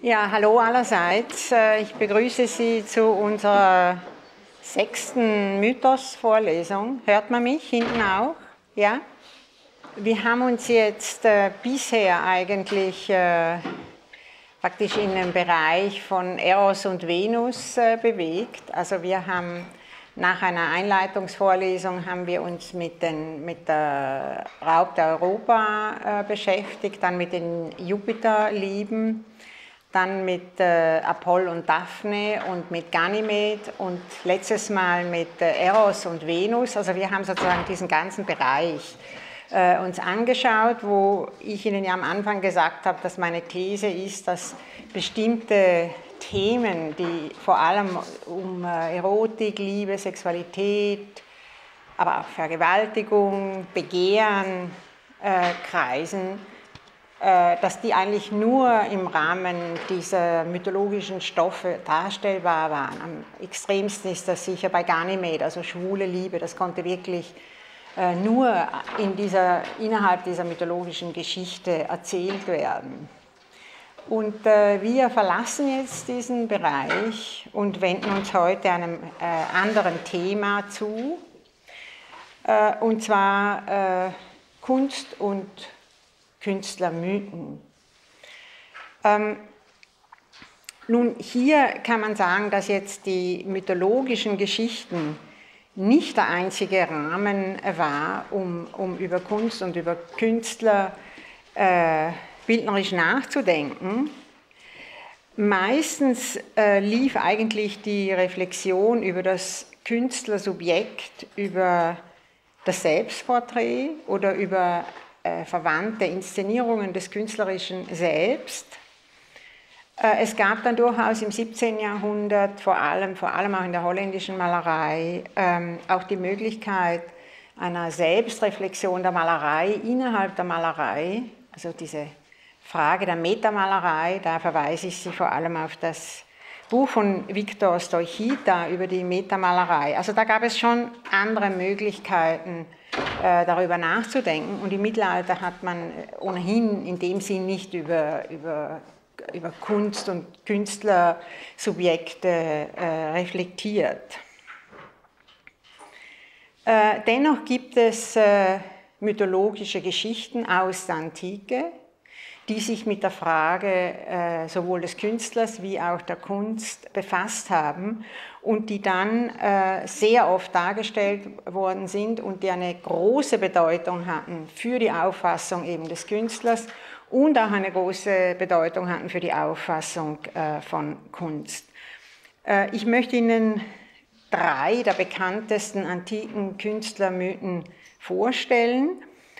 Ja, hallo allerseits. Ich begrüße Sie zu unserer 6. Mythos-Vorlesung. Hört man mich hinten auch? Ja? Wir haben uns jetzt bisher eigentlich praktisch in dem Bereich von Eros und Venus bewegt. Also wir haben nach einer Einleitungsvorlesung haben wir uns mit der Raub der Europa beschäftigt, dann mit den Jupiterlieben, dann mit Apoll und Daphne und mit Ganymed und letztes Mal mit Eros und Venus. Also wir haben sozusagen diesen ganzen Bereich uns angeschaut, wo ich Ihnen ja am Anfang gesagt habe, dass meine These ist, dass bestimmte Themen, die vor allem um Erotik, Liebe, Sexualität, aber auch Vergewaltigung, Begehren kreisen, dass die eigentlich nur im Rahmen dieser mythologischen Stoffe darstellbar waren. Am extremsten ist das sicher bei Ganymed, also schwule Liebe, das konnte wirklich nur innerhalb dieser mythologischen Geschichte erzählt werden. Und wir verlassen jetzt diesen Bereich und wenden uns heute einem anderen Thema zu, und zwar Kunst und Künstlermythen. Nun, hier kann man sagen, dass jetzt die mythologischen Geschichten nicht der einzige Rahmen war, um über Kunst und über Künstler bildnerisch nachzudenken. Meistens lief eigentlich die Reflexion über das Künstlersubjekt, über das Selbstporträt oder über verwandte Inszenierungen des künstlerischen Selbst. Es gab dann durchaus im 17. Jahrhundert, vor allem auch in der holländischen Malerei, auch die Möglichkeit einer Selbstreflexion der Malerei innerhalb der Malerei, also diese Frage der Metamalerei, da verweise ich Sie vor allem auf das Buch von Viktor Stoichita über die Metamalerei. Also da gab es schon andere Möglichkeiten, darüber nachzudenken, und im Mittelalter hat man ohnehin in dem Sinn nicht über Kunst und Künstlersubjekte reflektiert. Dennoch gibt es mythologische Geschichten aus der Antike, die sich mit der Frage sowohl des Künstlers wie auch der Kunst befasst haben und die dann sehr oft dargestellt worden sind und die eine große Bedeutung hatten für die Auffassung eben des Künstlers und auch eine große Bedeutung hatten für die Auffassung von Kunst. Ich möchte Ihnen 3 der bekanntesten antiken Künstlermythen vorstellen.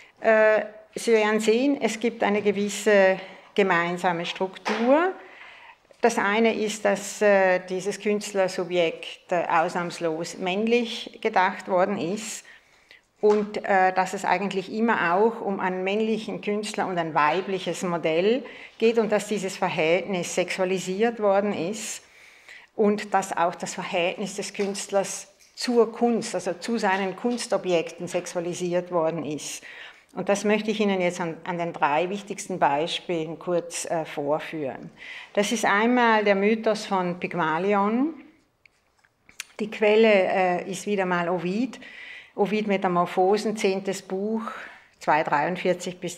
Sie werden sehen, es gibt eine gewisse gemeinsame Struktur. Das eine ist, dass dieses Künstlersubjekt ausnahmslos männlich gedacht worden ist und dass es eigentlich immer auch um einen männlichen Künstler und ein weibliches Modell geht und dass dieses Verhältnis sexualisiert worden ist und dass auch das Verhältnis des Künstlers zur Kunst, also zu seinen Kunstobjekten sexualisiert worden ist. Und das möchte ich Ihnen jetzt an den 3 wichtigsten Beispielen kurz vorführen. Das ist einmal der Mythos von Pygmalion. Die Quelle ist wieder mal Ovid. Ovid Metamorphosen, 10. Buch, 243 bis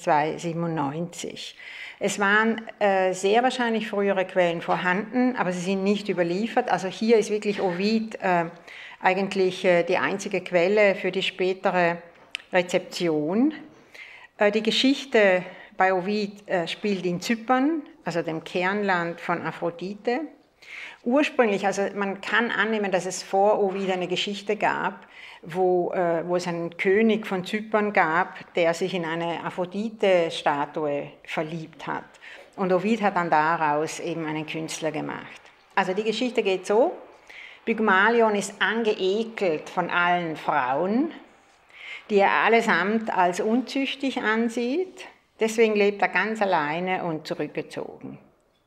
297. Es waren sehr wahrscheinlich frühere Quellen vorhanden, aber sie sind nicht überliefert. Also hier ist wirklich Ovid eigentlich die einzige Quelle für die spätere Rezeption. Die Geschichte bei Ovid spielt in Zypern, also dem Kernland von Aphrodite. Ursprünglich, also man kann annehmen, dass es vor Ovid eine Geschichte gab, wo es einen König von Zypern gab, der sich in eine Aphrodite-Statue verliebt hat. Und Ovid hat dann daraus eben einen Künstler gemacht. Also die Geschichte geht so: Pygmalion ist angeekelt von allen Frauen, die er allesamt als unzüchtig ansieht. Deswegen lebt er ganz alleine und zurückgezogen.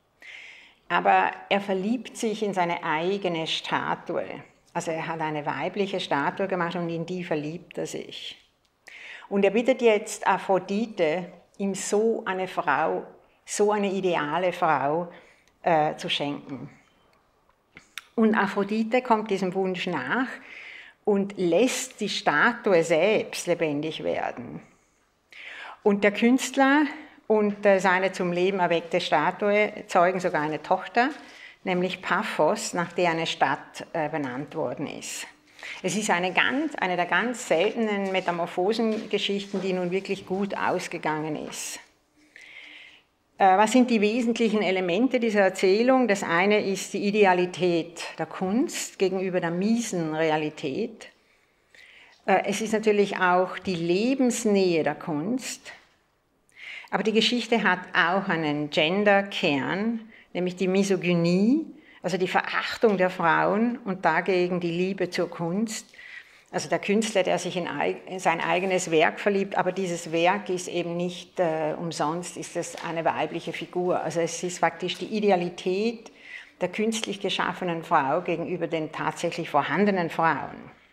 Aber er verliebt sich in seine eigene Statue. Also er hat eine weibliche Statue gemacht und in die verliebt er sich. Und er bittet jetzt Aphrodite, ihm so eine Frau, so eine ideale Frau zu schenken. Und Aphrodite kommt diesem Wunsch nach und lässt die Statue selbst lebendig werden. Und der Künstler und seine zum Leben erweckte Statue zeugen sogar eine Tochter, nämlich Paphos, nach der eine Stadt benannt worden ist. Es ist eine der ganz seltenen Metamorphosengeschichten, die nun wirklich gut ausgegangen ist. Was sind die wesentlichen Elemente dieser Erzählung? Das eine ist die Idealität der Kunst gegenüber der miesen Realität. Es ist natürlich auch die Lebensnähe der Kunst. Aber die Geschichte hat auch einen Gender-Kern, nämlich die Misogynie, also die Verachtung der Frauen und dagegen die Liebe zur Kunst. Also der Künstler, der sich in sein eigenes Werk verliebt, aber dieses Werk ist eben nicht umsonst, ist es eine weibliche Figur. Also es ist faktisch die Idealität der künstlich geschaffenen Frau gegenüber den tatsächlich vorhandenen Frauen.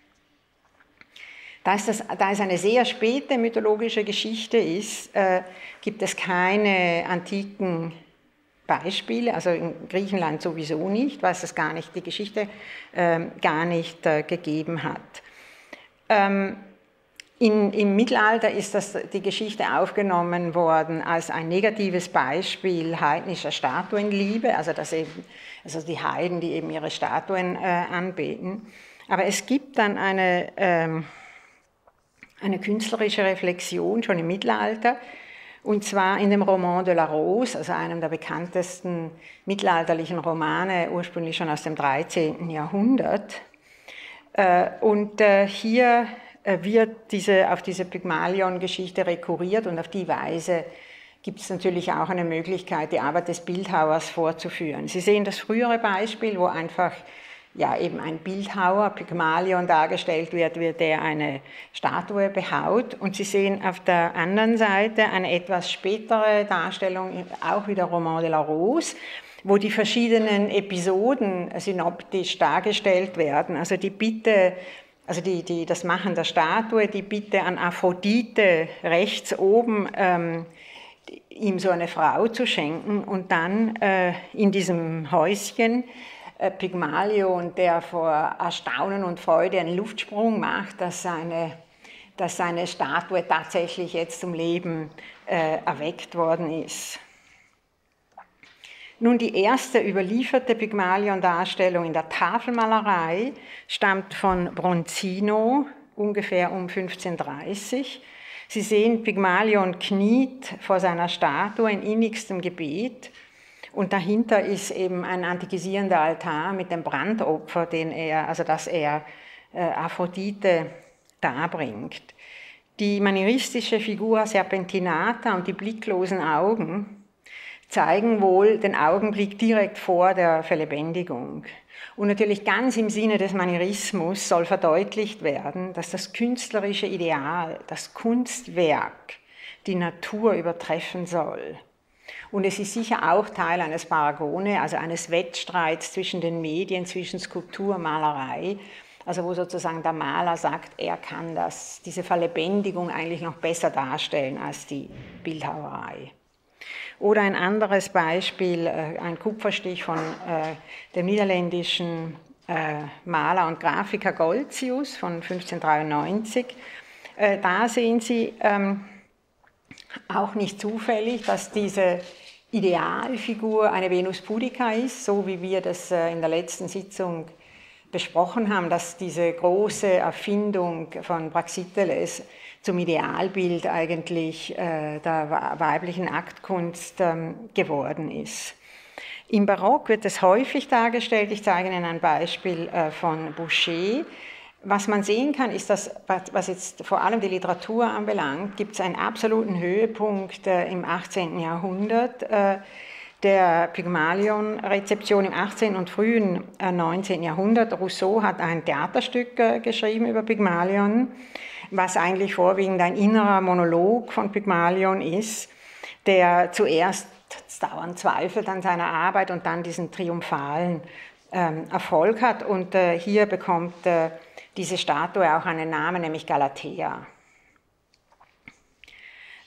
Da es eine sehr späte mythologische Geschichte ist, gibt es keine antiken Beispiele, also in Griechenland sowieso nicht, weil es die Geschichte gar nicht gegeben hat. Im Mittelalter ist die Geschichte aufgenommen worden als ein negatives Beispiel heidnischer Statuenliebe, also die Heiden, die eben ihre Statuen anbeten. Aber es gibt dann eine künstlerische Reflexion schon im Mittelalter, und zwar in dem Roman de la Rose, also einem der bekanntesten mittelalterlichen Romane, ursprünglich schon aus dem 13. Jahrhundert. Und hier wird auf diese Pygmalion-Geschichte rekurriert und auf die Weise gibt es natürlich auch eine Möglichkeit, die Arbeit des Bildhauers vorzuführen. Sie sehen das frühere Beispiel, wo einfach eben ein Bildhauer, Pygmalion, dargestellt wird, wie der eine Statue behaut. Und Sie sehen auf der anderen Seite eine etwas spätere Darstellung, auch wieder Roman de la Rose, wo die verschiedenen Episoden synoptisch dargestellt werden. Also die Bitte, das Machen der Statue, die Bitte an Aphrodite rechts oben, ihm so eine Frau zu schenken, und dann in diesem Häuschen Pygmalion, der vor Erstaunen und Freude einen Luftsprung macht, dass seine Statue tatsächlich jetzt zum Leben erweckt worden ist. Nun, die erste überlieferte Pygmalion-Darstellung in der Tafelmalerei stammt von Bronzino, ungefähr um 1530. Sie sehen, Pygmalion kniet vor seiner Statue in innigstem Gebet, und dahinter ist eben ein antikisierender Altar mit dem Brandopfer, das er Aphrodite darbringt. Die manieristische Figur Serpentinata und die blicklosen Augen zeigen wohl den Augenblick direkt vor der Verlebendigung. Und natürlich ganz im Sinne des Manierismus soll verdeutlicht werden, dass das künstlerische Ideal, das Kunstwerk, die Natur übertreffen soll. Und es ist sicher auch Teil eines Paragone, also eines Wettstreits zwischen den Medien, zwischen Skulptur und Malerei, also wo sozusagen der Maler sagt, er kann diese Verlebendigung eigentlich noch besser darstellen als die Bildhauerei. Oder ein anderes Beispiel, ein Kupferstich von dem niederländischen Maler und Grafiker Goltzius von 1593. Da sehen Sie auch nicht zufällig, dass diese Idealfigur eine Venus pudica ist, so wie wir das in der letzten Sitzung besprochen haben, dass diese große Erfindung von Praxiteles zum Idealbild eigentlich der weiblichen Aktkunst geworden ist. Im Barock wird es häufig dargestellt, ich zeige Ihnen ein Beispiel von Boucher. Was man sehen kann, ist, dass, was jetzt vor allem die Literatur anbelangt, gibt es einen absoluten Höhepunkt im 18. Jahrhundert, der Pygmalion-Rezeption im 18. und frühen 19. Jahrhundert. Rousseau hat ein Theaterstück geschrieben über Pygmalion, was eigentlich vorwiegend ein innerer Monolog von Pygmalion ist, der zuerst dauernd zweifelt an seiner Arbeit und dann diesen triumphalen Erfolg hat. Und hier bekommt diese Statue auch einen Namen, nämlich Galatea.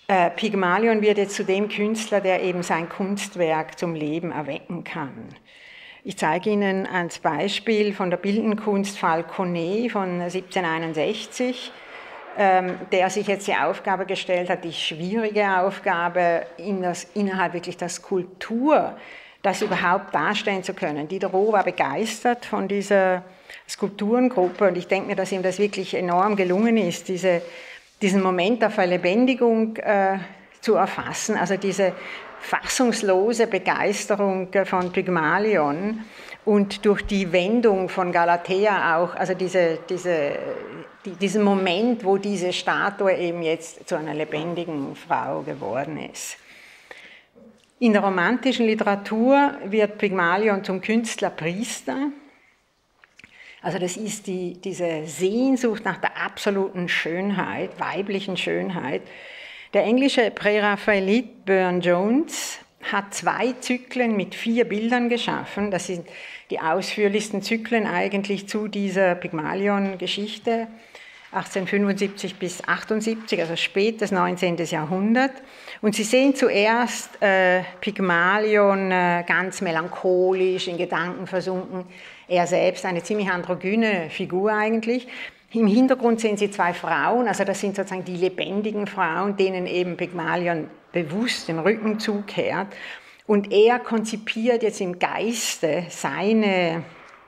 Pygmalion wird jetzt zu dem Künstler, der eben sein Kunstwerk zum Leben erwecken kann. Ich zeige Ihnen als Beispiel von der bildenden Kunst Falconet von 1761, der sich jetzt die Aufgabe gestellt hat, die schwierige Aufgabe, innerhalb wirklich der Skulptur das überhaupt darstellen zu können. Diderot war begeistert von dieser Skulpturengruppe und ich denke mir, dass ihm das wirklich enorm gelungen ist, diesen Moment der Verlebendigung zu erfassen, also diese fassungslose Begeisterung von Pygmalion und durch die Wendung von Galatea auch, also diesen Moment, wo diese Statue eben jetzt zu einer lebendigen Frau geworden ist. In der romantischen Literatur wird Pygmalion zum Künstlerpriester. Also das ist diese Sehnsucht nach der absoluten Schönheit, weiblichen Schönheit. Der englische Präraphaelit Burne-Jones hat 2 Zyklen mit 4 Bildern geschaffen. Das sind die ausführlichsten Zyklen eigentlich zu dieser Pygmalion-Geschichte, 1875 bis 78, also spätes 19. Jahrhundert. Und Sie sehen zuerst Pygmalion ganz melancholisch, in Gedanken versunken. Er selbst eine ziemlich androgyne Figur eigentlich. Im Hintergrund sehen Sie 2 Frauen, also das sind sozusagen die lebendigen Frauen, denen eben Pygmalion bewusst den Rücken zukehrt. Und er konzipiert jetzt im Geiste seine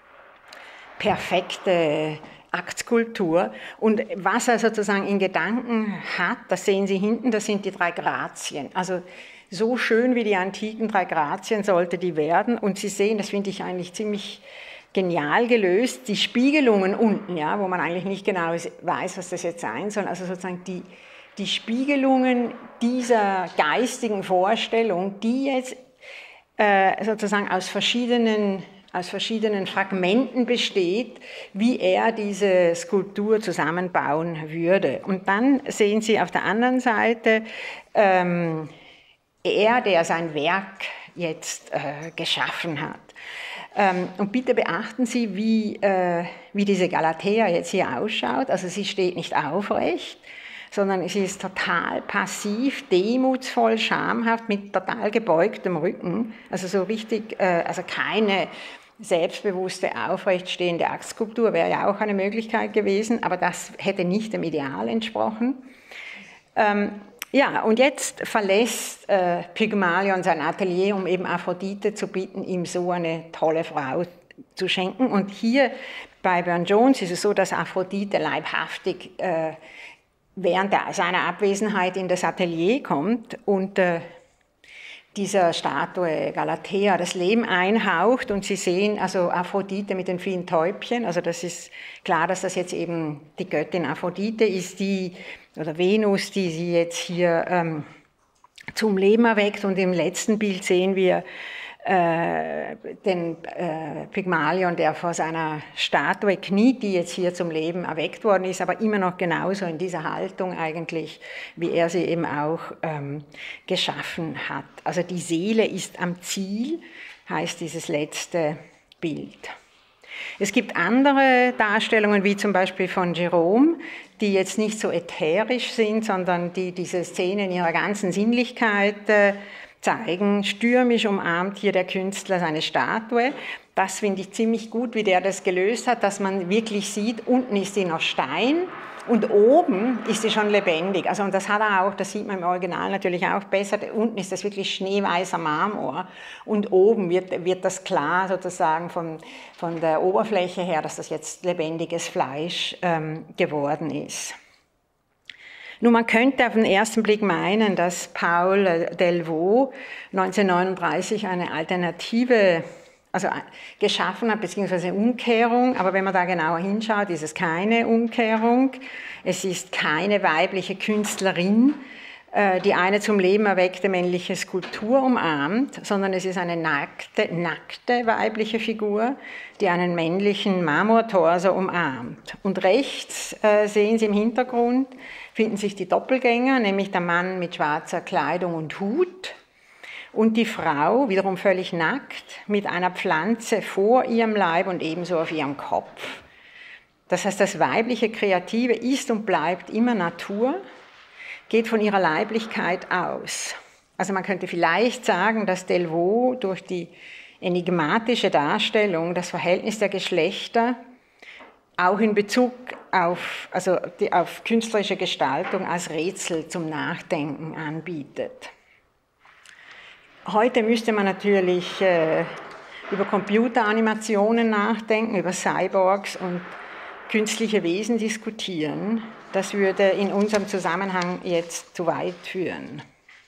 perfekte Aktskulptur. Und was er sozusagen in Gedanken hat, das sehen Sie hinten, das sind die 3 Grazien. Also so schön wie die antiken 3 Grazien sollte die werden. Und Sie sehen, das finde ich eigentlich ziemlich genial gelöst, die Spiegelungen unten, ja, wo man eigentlich nicht genau weiß, was das jetzt sein soll, also sozusagen die Spiegelungen dieser geistigen Vorstellung, die jetzt sozusagen aus verschiedenen Fragmenten besteht, wie er diese Skulptur zusammenbauen würde. Und dann sehen Sie auf der anderen Seite er, der sein Werk jetzt geschaffen hat. Und bitte beachten Sie, wie diese Galatea jetzt hier ausschaut. Also sie steht nicht aufrecht, sondern sie ist total passiv, demutsvoll, schamhaft, mit total gebeugtem Rücken. Also so richtig, also keine selbstbewusste, aufrechtstehende Aktskulptur wäre ja auch eine Möglichkeit gewesen, aber das hätte nicht dem Ideal entsprochen. Ja, und jetzt verlässt Pygmalion sein Atelier, um eben Aphrodite zu bitten, ihm so eine tolle Frau zu schenken. Und hier bei Burne-Jones ist es so, dass Aphrodite leibhaftig während seiner Abwesenheit in das Atelier kommt und dieser Statue Galatea das Leben einhaucht. Und Sie sehen also Aphrodite mit den vielen Täubchen, also das ist klar, dass das jetzt eben die Göttin Aphrodite ist, oder Venus, die sie jetzt hier zum Leben erweckt. Und im letzten Bild sehen wir den Pygmalion, der vor seiner Statue kniet, die jetzt hier zum Leben erweckt worden ist, aber immer noch genauso in dieser Haltung eigentlich, wie er sie eben auch geschaffen hat. Also die Seele ist am Ziel, heißt dieses letzte Bild. Es gibt andere Darstellungen, wie zum Beispiel von Jerome, die jetzt nicht so ätherisch sind, sondern die diese Szene in ihrer ganzen Sinnlichkeit zeigen. Stürmisch umarmt hier der Künstler seine Statue. Das finde ich ziemlich gut, wie der das gelöst hat, dass man wirklich sieht, unten ist sie noch Stein und oben ist sie schon lebendig. Also, und das hat er auch, das sieht man im Original natürlich auch besser. Unten ist das wirklich schneeweißer Marmor und oben wird das klar sozusagen von der Oberfläche her, dass das jetzt lebendiges Fleisch geworden ist. Nun, man könnte auf den ersten Blick meinen, dass Paul Delvaux 1939 eine Alternative geschaffen hat, beziehungsweise eine Umkehrung, aber wenn man da genauer hinschaut, ist es keine Umkehrung. Es ist keine weibliche Künstlerin, die eine zum Leben erweckte männliche Skulptur umarmt, sondern es ist eine nackte weibliche Figur, die einen männlichen Marmortorso umarmt. Und rechts sehen Sie im Hintergrund, finden sich die Doppelgänger, nämlich der Mann mit schwarzer Kleidung und Hut und die Frau, wiederum völlig nackt, mit einer Pflanze vor ihrem Leib und ebenso auf ihrem Kopf. Das heißt, das weibliche Kreative ist und bleibt immer Natur. geht von ihrer Leiblichkeit aus. Also man könnte vielleicht sagen, dass Delvaux durch die enigmatische Darstellung das Verhältnis der Geschlechter auch in Bezug auf künstlerische Gestaltung als Rätsel zum Nachdenken anbietet. Heute müsste man natürlich über Computeranimationen nachdenken, über Cyborgs und künstliche Wesen diskutieren. Das würde in unserem Zusammenhang jetzt zu weit führen.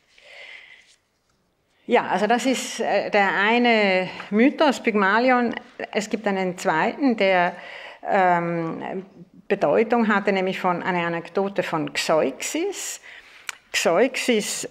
Ja, also das ist der eine Mythos, Pygmalion. Es gibt einen zweiten, der Bedeutung hatte, nämlich eine Anekdote von Xeuxis. Xeuxis,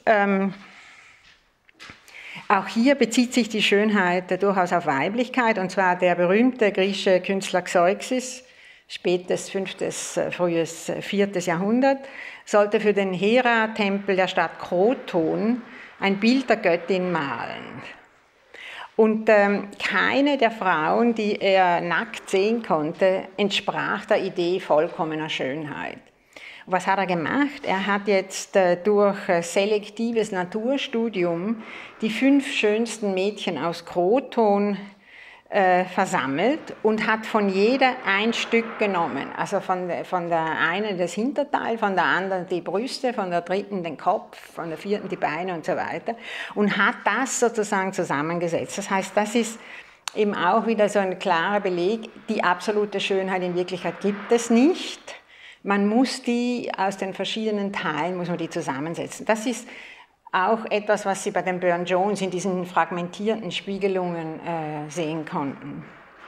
auch hier bezieht sich die Schönheit durchaus auf Weiblichkeit, und zwar der berühmte griechische Künstler Xeuxis, spätes 5., frühes 4. Jahrhundert, sollte für den Hera-Tempel der Stadt Kroton ein Bild der Göttin malen. Und keine der Frauen, die er nackt sehen konnte, entsprach der Idee vollkommener Schönheit. Und was hat er gemacht? Er hat jetzt durch selektives Naturstudium die 5 schönsten Mädchen aus Kroton versammelt und hat von jeder ein Stück genommen. Also von der einen das Hinterteil, von der anderen die Brüste, von der dritten den Kopf, von der vierten die Beine und so weiter und hat das sozusagen zusammengesetzt. Das heißt, das ist eben auch wieder so ein klarer Beleg, die absolute Schönheit in Wirklichkeit gibt es nicht. Man muss die aus den verschiedenen Teilen, muss man die zusammensetzen. Das ist auch etwas, was Sie bei den Burne-Jones in diesen fragmentierten Spiegelungen sehen konnten.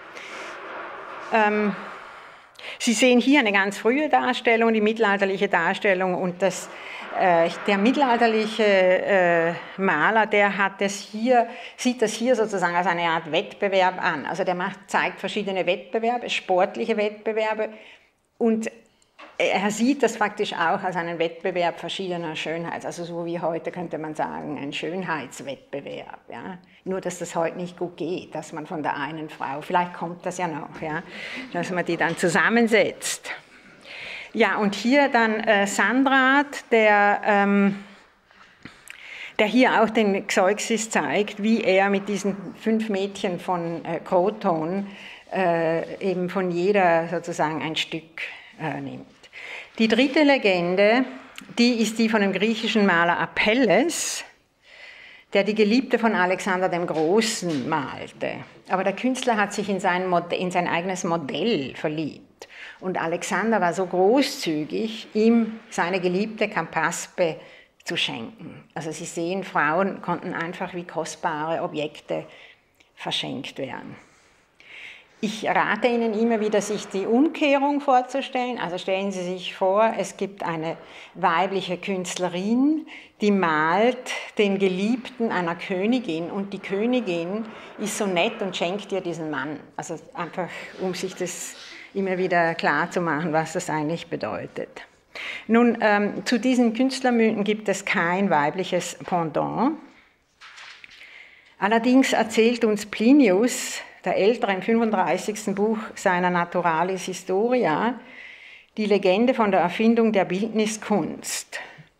Sie sehen hier eine ganz frühe Darstellung, die mittelalterliche Darstellung, und der mittelalterliche Maler, der sieht das hier sozusagen als eine Art Wettbewerb an. Also der zeigt verschiedene Wettbewerbe, sportliche Wettbewerbe, und er sieht das faktisch auch als einen Wettbewerb verschiedener Schönheits, also so wie heute könnte man sagen, ein Schönheitswettbewerb. Ja? Nur, dass das heute nicht gut geht, dass man von der einen Frau, vielleicht kommt das ja noch, ja? Dass man die dann zusammensetzt. Ja, und hier dann Sandrart, der hier auch den Xeuxis zeigt, wie er mit diesen 5 Mädchen von Kroton eben von jeder sozusagen ein Stück nimmt. Die dritte Legende, die ist die von dem griechischen Maler Apelles, der die Geliebte von Alexander dem Großen malte. Aber der Künstler hat sich in sein eigenes Modell verliebt. Und Alexander war so großzügig, ihm seine Geliebte Campaspe zu schenken. Also Sie sehen, Frauen konnten einfach wie kostbare Objekte verschenkt werden. Ich rate Ihnen immer wieder, sich die Umkehrung vorzustellen. Also stellen Sie sich vor, es gibt eine weibliche Künstlerin, die malt den Geliebten einer Königin, und die Königin ist so nett und schenkt ihr diesen Mann. Also einfach, um sich das immer wieder klar zu machen, was das eigentlich bedeutet. Nun, zu diesen Künstlermythen gibt es kein weibliches Pendant. Allerdings erzählt uns Plinius, der Ältere, im 35. Buch seiner Naturalis Historia, die Legende von der Erfindung der Bildniskunst.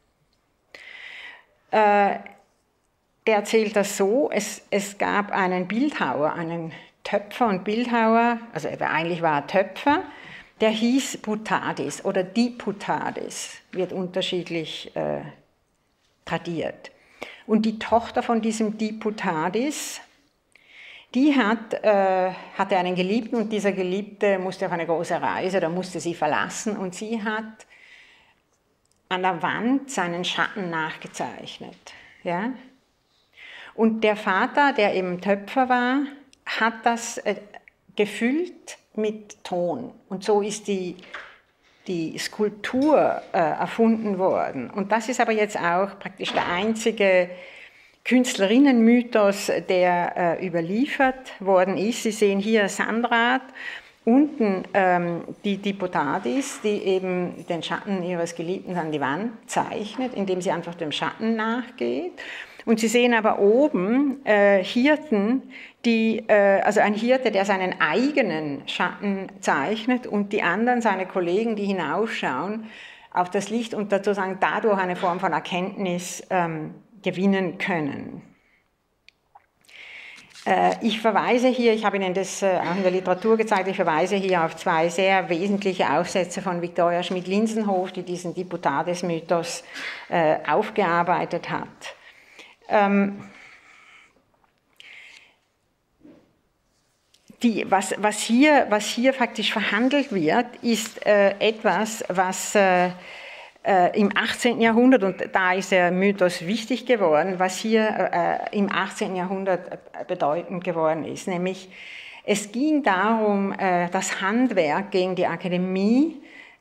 Der erzählt das so, es gab einen Bildhauer, einen Töpfer und Bildhauer, also eigentlich war er Töpfer, der hieß Putadis oder Diputadis, wird unterschiedlich tradiert. Und die Tochter von diesem Diputadis, die hatte einen Geliebten, und dieser Geliebte musste auf eine große Reise, da musste sie verlassen, und sie hat an der Wand seinen Schatten nachgezeichnet. Ja? Und der Vater, der eben Töpfer war, hat das gefüllt mit Ton, und so ist die Skulptur erfunden worden. Und das ist aber jetzt auch praktisch der einzige Künstlerinnenmythos, der überliefert worden ist. Sie sehen hier Sandrart, unten die Diputadis, die eben den Schatten ihres Geliebten an die Wand zeichnet, indem sie einfach dem Schatten nachgeht. Und Sie sehen aber oben Hirten, also ein Hirte, der seinen eigenen Schatten zeichnet, und die anderen, seine Kollegen, die hinaufschauen, auf das Licht und sozusagen dadurch eine Form von Erkenntnis gewinnen können. Ich verweise hier, ich habe Ihnen das auch in der Literatur gezeigt, ich verweise hier auf zwei sehr wesentliche Aufsätze von Viktoria Schmidt-Linsenhof, die diesen Diputatesmythos aufgearbeitet hat. Was hier faktisch verhandelt wird, ist etwas, was im 18. Jahrhundert, und da ist der Mythos wichtig geworden, was hier im 18. Jahrhundert bedeutend geworden ist. Nämlich, es ging darum, das Handwerk gegen die Akademie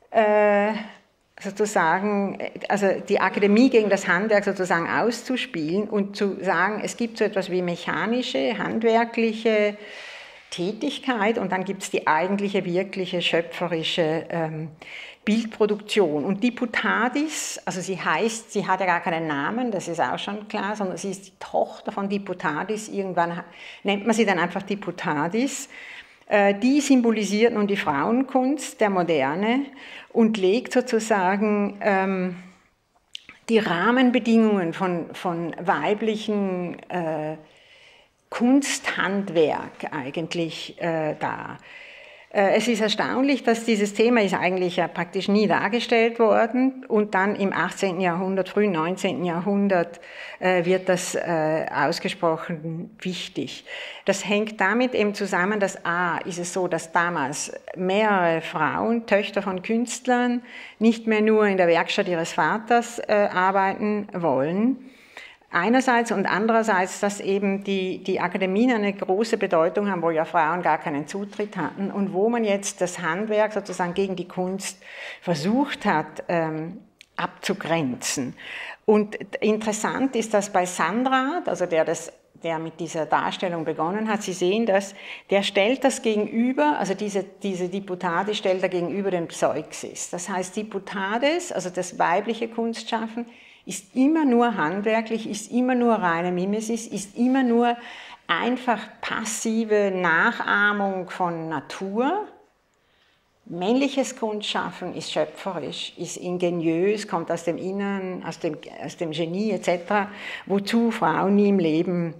sozusagen, also die Akademie gegen das Handwerk sozusagen auszuspielen und zu sagen, es gibt so etwas wie mechanische, handwerkliche Tätigkeit und dann gibt es die eigentliche, wirkliche, schöpferische Bildproduktion. Und Diputadis, also sie hat ja gar keinen Namen, das ist auch schon klar, sondern sie ist die Tochter von Diputadis, irgendwann nennt man sie dann einfach Diputadis. Die symbolisiert nun die Frauenkunst der Moderne und legt sozusagen die Rahmenbedingungen von weiblichen Kunsthandwerk eigentlich dar. Es ist erstaunlich, dass dieses Thema ist eigentlich ja praktisch nie dargestellt worden und dann im 18. Jahrhundert, frühen 19. Jahrhundert wird das ausgesprochen wichtig. Das hängt damit eben zusammen, dass ist es so, dass damals mehrere Frauen, Töchter von Künstlern, nicht mehr nur in der Werkstatt ihres Vaters arbeiten wollen, einerseits und andererseits, dass eben die Akademien eine große Bedeutung haben, wo ja Frauen gar keinen Zutritt hatten und wo man jetzt das Handwerk sozusagen gegen die Kunst versucht hat abzugrenzen. Und interessant ist, dass bei Sandrart, also der mit dieser Darstellung begonnen hat, Sie sehen das, der stellt das gegenüber, also diese Diputades stellt er gegenüber dem Zeuxis. Das heißt, Diputades, also das weibliche Kunstschaffen, ist immer nur handwerklich, ist immer nur reine Mimesis, ist immer nur einfach passive Nachahmung von Natur. Männliches Kunstschaffen ist schöpferisch, ist ingeniös, kommt aus dem Innern, aus dem Genie etc., wozu Frauen nie im Leben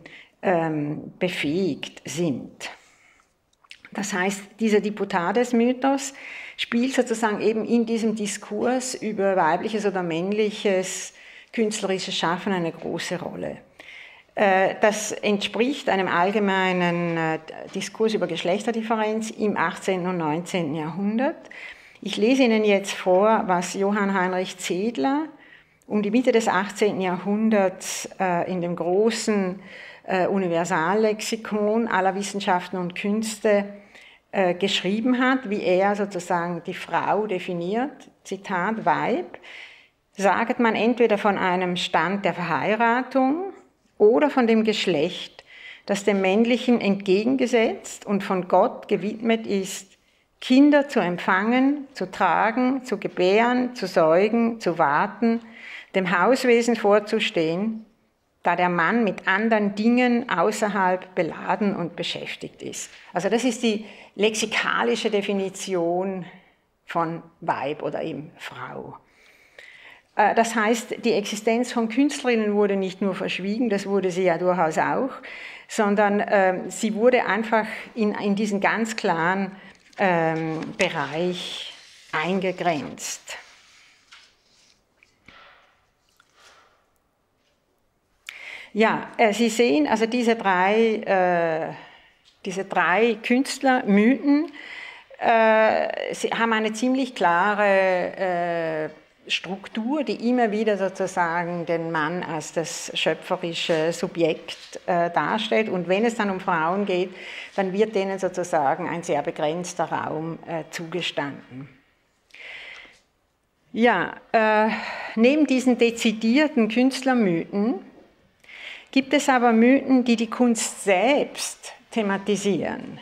befähigt sind. Das heißt, dieser Diputades-Mythos spielt sozusagen eben in diesem Diskurs über weibliches oder männliches künstlerisches Schaffen eine große Rolle. Das entspricht einem allgemeinen Diskurs über Geschlechterdifferenz im 18. und 19. Jahrhundert. Ich lese Ihnen jetzt vor, was Johann Heinrich Zedler um die Mitte des 18. Jahrhunderts in dem großen Universallexikon aller Wissenschaften und Künste geschrieben hat, wie er sozusagen die Frau definiert, Zitat, Weib, saget man entweder von einem Stand der Verheiratung oder von dem Geschlecht, das dem Männlichen entgegengesetzt und von Gott gewidmet ist, Kinder zu empfangen, zu tragen, zu gebären, zu säugen, zu warten, dem Hauswesen vorzustehen, da der Mann mit anderen Dingen außerhalb beladen und beschäftigt ist. Also das ist die lexikalische Definition von Weib oder eben Frau. Das heißt, die Existenz von Künstlerinnen wurde nicht nur verschwiegen, das wurde sie ja durchaus auch, sondern sie wurde einfach in diesen ganz klaren Bereich eingegrenzt. Ja, Sie sehen, also diese drei Künstlermythen sie haben eine ziemlich klare Struktur, die immer wieder sozusagen den Mann als das schöpferische Subjekt darstellt. Und wenn es dann um Frauen geht, dann wird denen sozusagen ein sehr begrenzter Raum zugestanden. Ja, neben diesen dezidierten Künstlermythen gibt es aber Mythen, die die Kunst selbst thematisieren.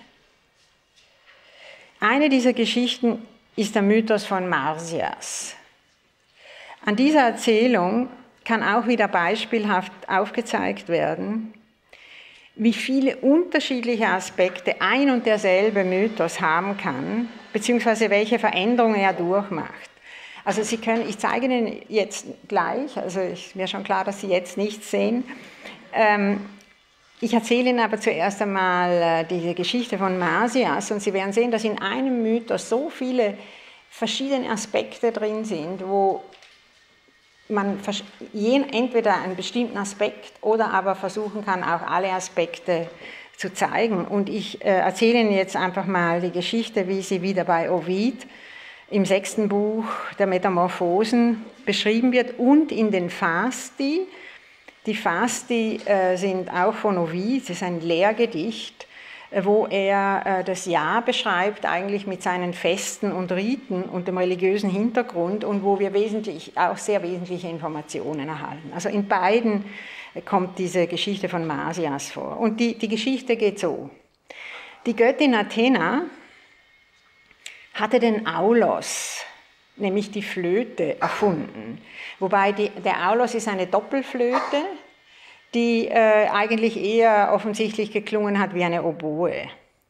Eine dieser Geschichten ist der Mythos von Marsyas. An dieser Erzählung kann auch wieder beispielhaft aufgezeigt werden, wie viele unterschiedliche Aspekte ein und derselbe Mythos haben kann, beziehungsweise welche Veränderungen er durchmacht. Also Sie können, ich zeige Ihnen jetzt gleich, also ist mir schon klar, dass Sie jetzt nichts sehen. Ich erzähle Ihnen aber zuerst einmal diese Geschichte von Marsyas und Sie werden sehen, dass in einem Mythos so viele verschiedene Aspekte drin sind, wo man entweder einen bestimmten Aspekt oder aber versuchen kann, auch alle Aspekte zu zeigen. Und ich erzähle Ihnen jetzt einfach mal die Geschichte, wie sie wieder bei Ovid im 6. Buch der Metamorphosen beschrieben wird und in den Fasti. Die Fasti sind auch von Ovid, das ist ein Lehrgedicht, wo er das Jahr beschreibt, eigentlich mit seinen Festen und Riten und dem religiösen Hintergrund und wo wir auch sehr wesentliche Informationen erhalten. Also in beiden kommt diese Geschichte von Marsyas vor. Und die Geschichte geht so. Die Göttin Athena hatte den Aulos, nämlich die Flöte, erfunden. Wobei der Aulos ist eine Doppelflöte, die eigentlich eher offensichtlich geklungen hat wie eine Oboe.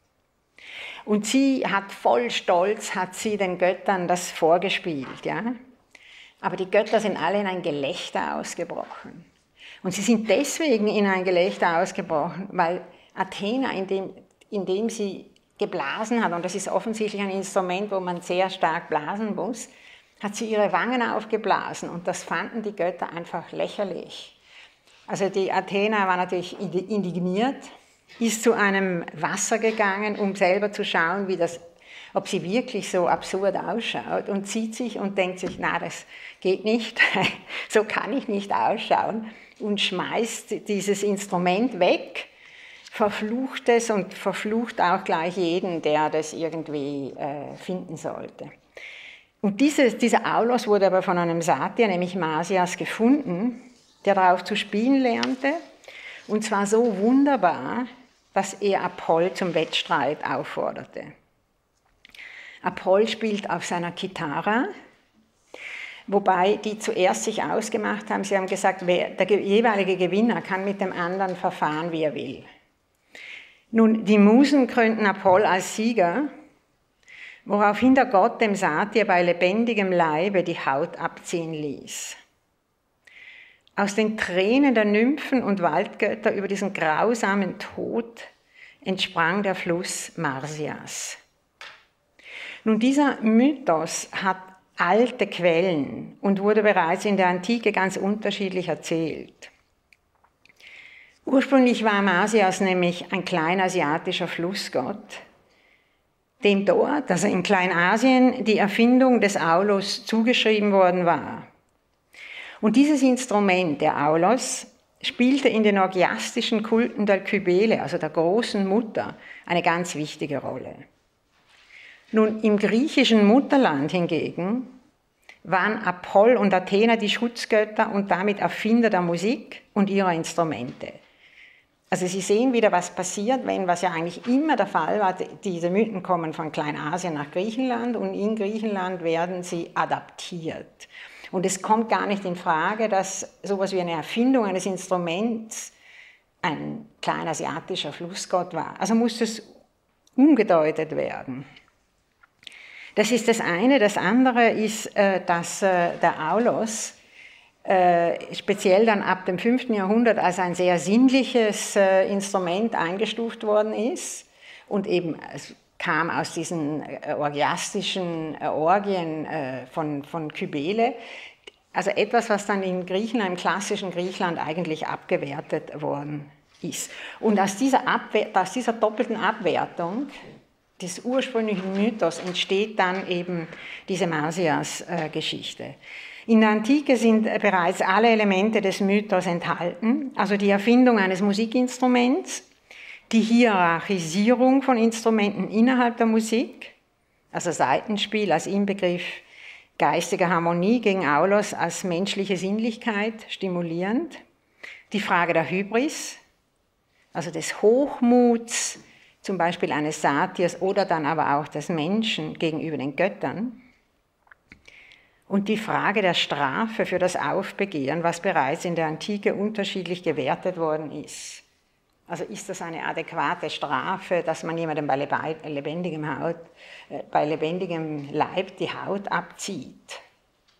Und sie hat voll Stolz, den Göttern das vorgespielt. Ja? Aber die Götter sind alle in ein Gelächter ausgebrochen. Und sie sind deswegen in ein Gelächter ausgebrochen, weil Athena, indem sie geblasen hat, und das ist offensichtlich ein Instrument, wo man sehr stark blasen muss, hat sie ihre Wangen aufgeblasen und das fanden die Götter einfach lächerlich. Also die Athena war natürlich indigniert, ist zu einem Wasser gegangen, um selber zu schauen, ob sie wirklich so absurd ausschaut und sieht sich und denkt sich, na, das geht nicht, so kann ich nicht ausschauen und schmeißt dieses Instrument weg, verflucht es und verflucht auch gleich jeden, der das irgendwie finden sollte. Und dieser Aulos wurde aber von einem Satyr, nämlich Marsyas, gefunden, der darauf zu spielen lernte, und zwar so wunderbar, dass er Apoll zum Wettstreit aufforderte. Apoll spielt auf seiner Kitara, wobei die zuerst sich ausgemacht haben, sie haben gesagt, der jeweilige Gewinner kann mit dem anderen verfahren, wie er will. Nun, die Musen krönten Apoll als Sieger, woraufhin der Gott dem Satyr bei lebendigem Leibe die Haut abziehen ließ. Aus den Tränen der Nymphen und Waldgötter über diesen grausamen Tod entsprang der Fluss Marsyas. Nun, dieser Mythos hat alte Quellen und wurde bereits in der Antike ganz unterschiedlich erzählt. Ursprünglich war Marsyas nämlich ein kleinasiatischer Flussgott, dem dort, also in Kleinasien, die Erfindung des Aulos zugeschrieben worden war. Und dieses Instrument, der Aulos, spielte in den orgiastischen Kulten der Kybele, also der großen Mutter, eine ganz wichtige Rolle. Nun, im griechischen Mutterland hingegen waren Apoll und Athena die Schutzgötter und damit Erfinder der Musik und ihrer Instrumente. Also Sie sehen wieder, was passiert, was ja eigentlich immer der Fall war, diese Mythen kommen von Kleinasien nach Griechenland und in Griechenland werden sie adaptiert. Und es kommt gar nicht in Frage, dass sowas wie eine Erfindung eines Instruments ein kleinasiatischer Flussgott war. Also muss es umgedeutet werden. Das ist das eine. Das andere ist, dass der Aulos speziell dann ab dem 5. Jahrhundert als ein sehr sinnliches Instrument eingestuft worden ist und eben kam aus diesen orgiastischen Orgien von Kybele, also etwas, was dann in Griechenland, im klassischen Griechenland eigentlich abgewertet worden ist. Und aus dieser doppelten Abwertung des ursprünglichen Mythos entsteht dann eben diese Marsyas-Geschichte. In der Antike sind bereits alle Elemente des Mythos enthalten, also die Erfindung eines Musikinstruments, die Hierarchisierung von Instrumenten innerhalb der Musik, also Saitenspiel als Inbegriff geistiger Harmonie gegen Aulos als menschliche Sinnlichkeit stimulierend, die Frage der Hybris, also des Hochmuts, zum Beispiel eines Satyrs oder dann aber auch des Menschen gegenüber den Göttern, und die Frage der Strafe für das Aufbegehren, was bereits in der Antike unterschiedlich gewertet worden ist. Also ist das eine adäquate Strafe, dass man jemandem bei lebendigem Leib die Haut abzieht?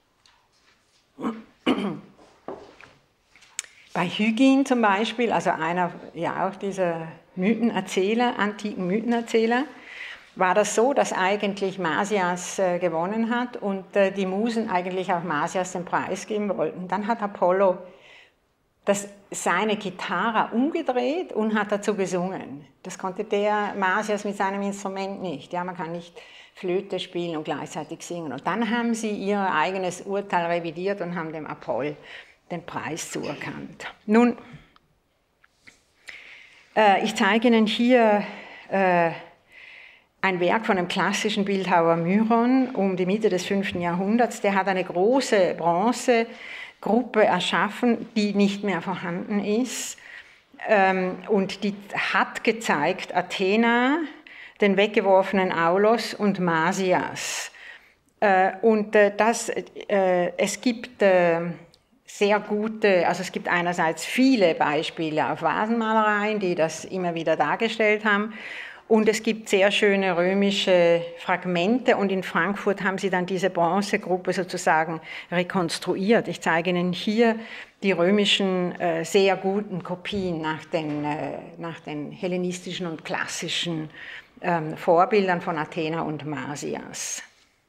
Bei Hygin zum Beispiel, also einer ja auch dieser Mythenerzähler, antiken Mythenerzähler, war das so, dass eigentlich Marsyas gewonnen hat und die Musen eigentlich auch Marsyas den Preis geben wollten. Dann hat Apollo seine Gitarre umgedreht und hat dazu gesungen. Das konnte der Marsyas mit seinem Instrument nicht. Ja, man kann nicht Flöte spielen und gleichzeitig singen. Und dann haben sie ihr eigenes Urteil revidiert und haben dem Apoll den Preis zuerkannt. Nun, ich zeige Ihnen hier ein Werk von dem klassischen Bildhauer Myron um die Mitte des 5. Jahrhunderts. Der hat eine große Bronzegruppe erschaffen, die nicht mehr vorhanden ist. Und die hat gezeigt Athena, den weggeworfenen Aulos und Marsyas. Es gibt sehr gute, also es gibt einerseits viele Beispiele auf Vasenmalereien, die das immer wieder dargestellt haben. Und es gibt sehr schöne römische Fragmente und in Frankfurt haben sie dann diese Bronzegruppe sozusagen rekonstruiert. Ich zeige Ihnen hier die römischen sehr guten Kopien nach den hellenistischen und klassischen Vorbildern von Athena und Marsyas.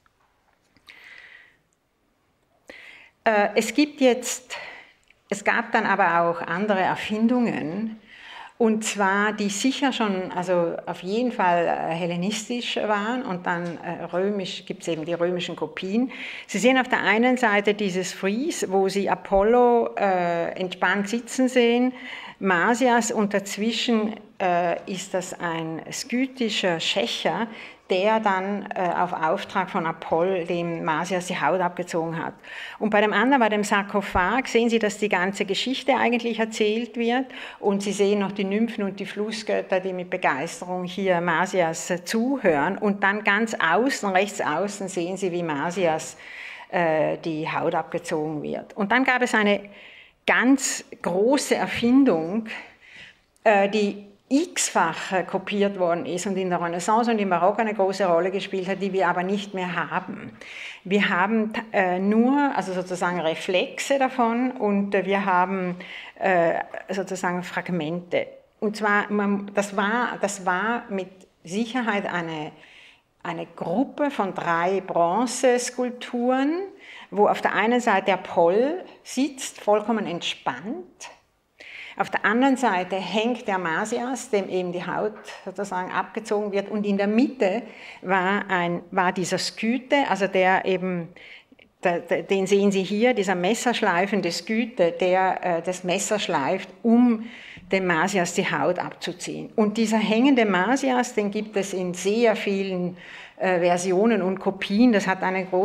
Es gab dann aber auch andere Erfindungen, und zwar, die sicher schon, also auf jeden Fall hellenistisch waren und dann römisch, gibt es eben die römischen Kopien. Sie sehen auf der einen Seite dieses Fries, wo Sie Apollo entspannt sitzen sehen, Marsyas, und dazwischen ist das ein skythischer Schächer, der dann auf Auftrag von Apoll dem Marsyas die Haut abgezogen hat. Und bei dem anderen, bei dem Sarkophag, sehen Sie, dass die ganze Geschichte eigentlich erzählt wird und Sie sehen noch die Nymphen und die Flussgötter, die mit Begeisterung hier Marsyas zuhören, und dann ganz außen, rechts außen, sehen Sie, wie Marsyas die Haut abgezogen wird. Und dann gab es eine ganz große Erfindung, die x-fach kopiert worden ist und in der Renaissance und im Barock eine große Rolle gespielt hat, die wir aber nicht mehr haben. Wir haben nur, also sozusagen Reflexe davon, und wir haben sozusagen Fragmente. Und zwar, das war mit Sicherheit eine Gruppe von 3 Bronzeskulpturen, wo auf der einen Seite Apoll sitzt, vollkommen entspannt. Auf der anderen Seite hängt der Marsyas, dem eben die Haut sozusagen abgezogen wird, und in der Mitte war dieser Skythe, also der eben, den sehen Sie hier, dieser messerschleifende Skythe, der das Messer schleift, um dem Marsyas die Haut abzuziehen. Und dieser hängende Marsyas, den gibt es in sehr vielen Versionen und Kopien. Das hat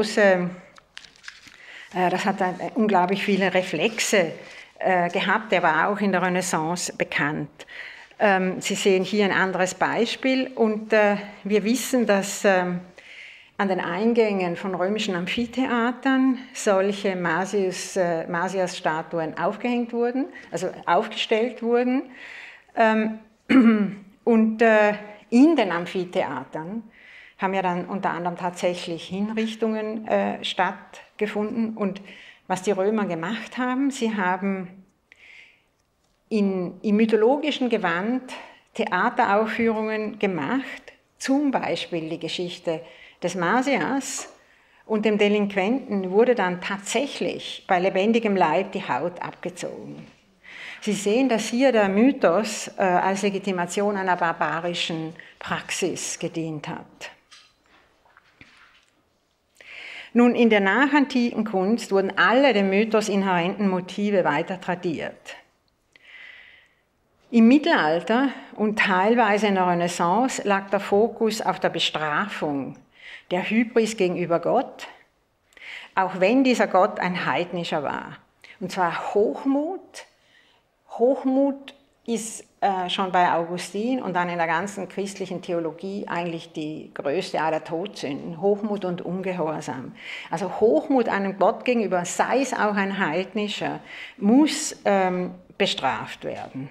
unglaublich viele Reflexe gehabt, der war auch in der Renaissance bekannt. Sie sehen hier ein anderes Beispiel, und wir wissen, dass an den Eingängen von römischen Amphitheatern solche Marsyas-Statuen aufgehängt wurden, also aufgestellt wurden. Und in den Amphitheatern haben ja dann unter anderem tatsächlich Hinrichtungen stattgefunden. Und was die Römer gemacht haben, sie haben im mythologischen Gewand Theateraufführungen gemacht, zum Beispiel die Geschichte des Marsyas, und dem Delinquenten wurde dann tatsächlich bei lebendigem Leib die Haut abgezogen. Sie sehen, dass hier der Mythos als Legitimation einer barbarischen Praxis gedient hat. Nun, in der nachantiken Kunst wurden alle dem Mythos inhärenten Motive weiter tradiert. Im Mittelalter und teilweise in der Renaissance lag der Fokus auf der Bestrafung der Hybris gegenüber Gott, auch wenn dieser Gott ein heidnischer war. Und zwar Hochmut. Hochmut ist schon bei Augustin und dann in der ganzen christlichen Theologie eigentlich die größte aller Todsünden. Hochmut und Ungehorsam. Also Hochmut einem Gott gegenüber, sei es auch ein heidnischer, muss bestraft werden.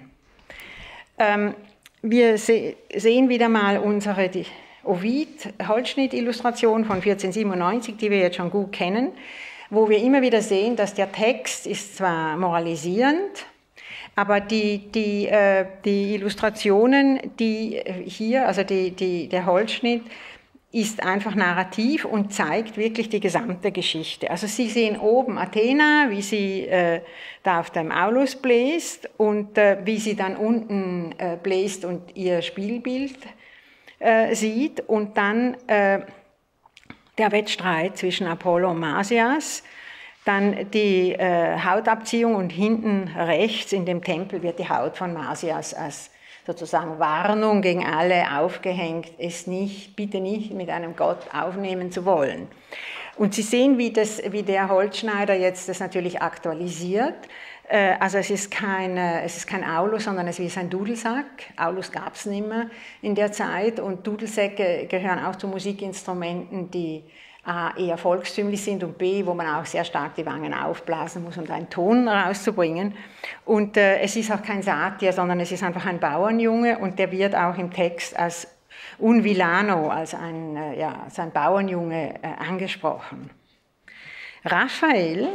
Wir sehen wieder mal unsere Ovid-Holzschnitt-Illustration von 1497, die wir jetzt schon gut kennen. wo wir immer wieder sehen, dass der Text ist zwar moralisierend, aber die Illustrationen, die hier, also der Holzschnitt, ist einfach narrativ und zeigt wirklich die gesamte Geschichte. Also Sie sehen oben Athena, wie sie da auf dem Aulus bläst und wie sie dann unten bläst und ihr Spielbild sieht und dann der Wettstreit zwischen Apollo und Marsyas, dann die Hautabziehung und hinten rechts in dem Tempel wird die Haut von Marsyas als sozusagen Warnung gegen alle aufgehängt, es nicht, bitte nicht mit einem Gott aufnehmen zu wollen. Und Sie sehen, wie der Holzschneider jetzt das natürlich aktualisiert. Also es ist kein Aulus, sondern es ist ein Dudelsack. Aulus gab es nicht mehr in der Zeit und Dudelsäcke gehören auch zu Musikinstrumenten, die A, eher volkstümlich sind und B, wo man auch sehr stark die Wangen aufblasen muss, um einen Ton rauszubringen. Und es ist auch kein Satyr, sondern es ist einfach ein Bauernjunge und der wird auch im Text als un villano, als ein Bauernjunge angesprochen. Raphael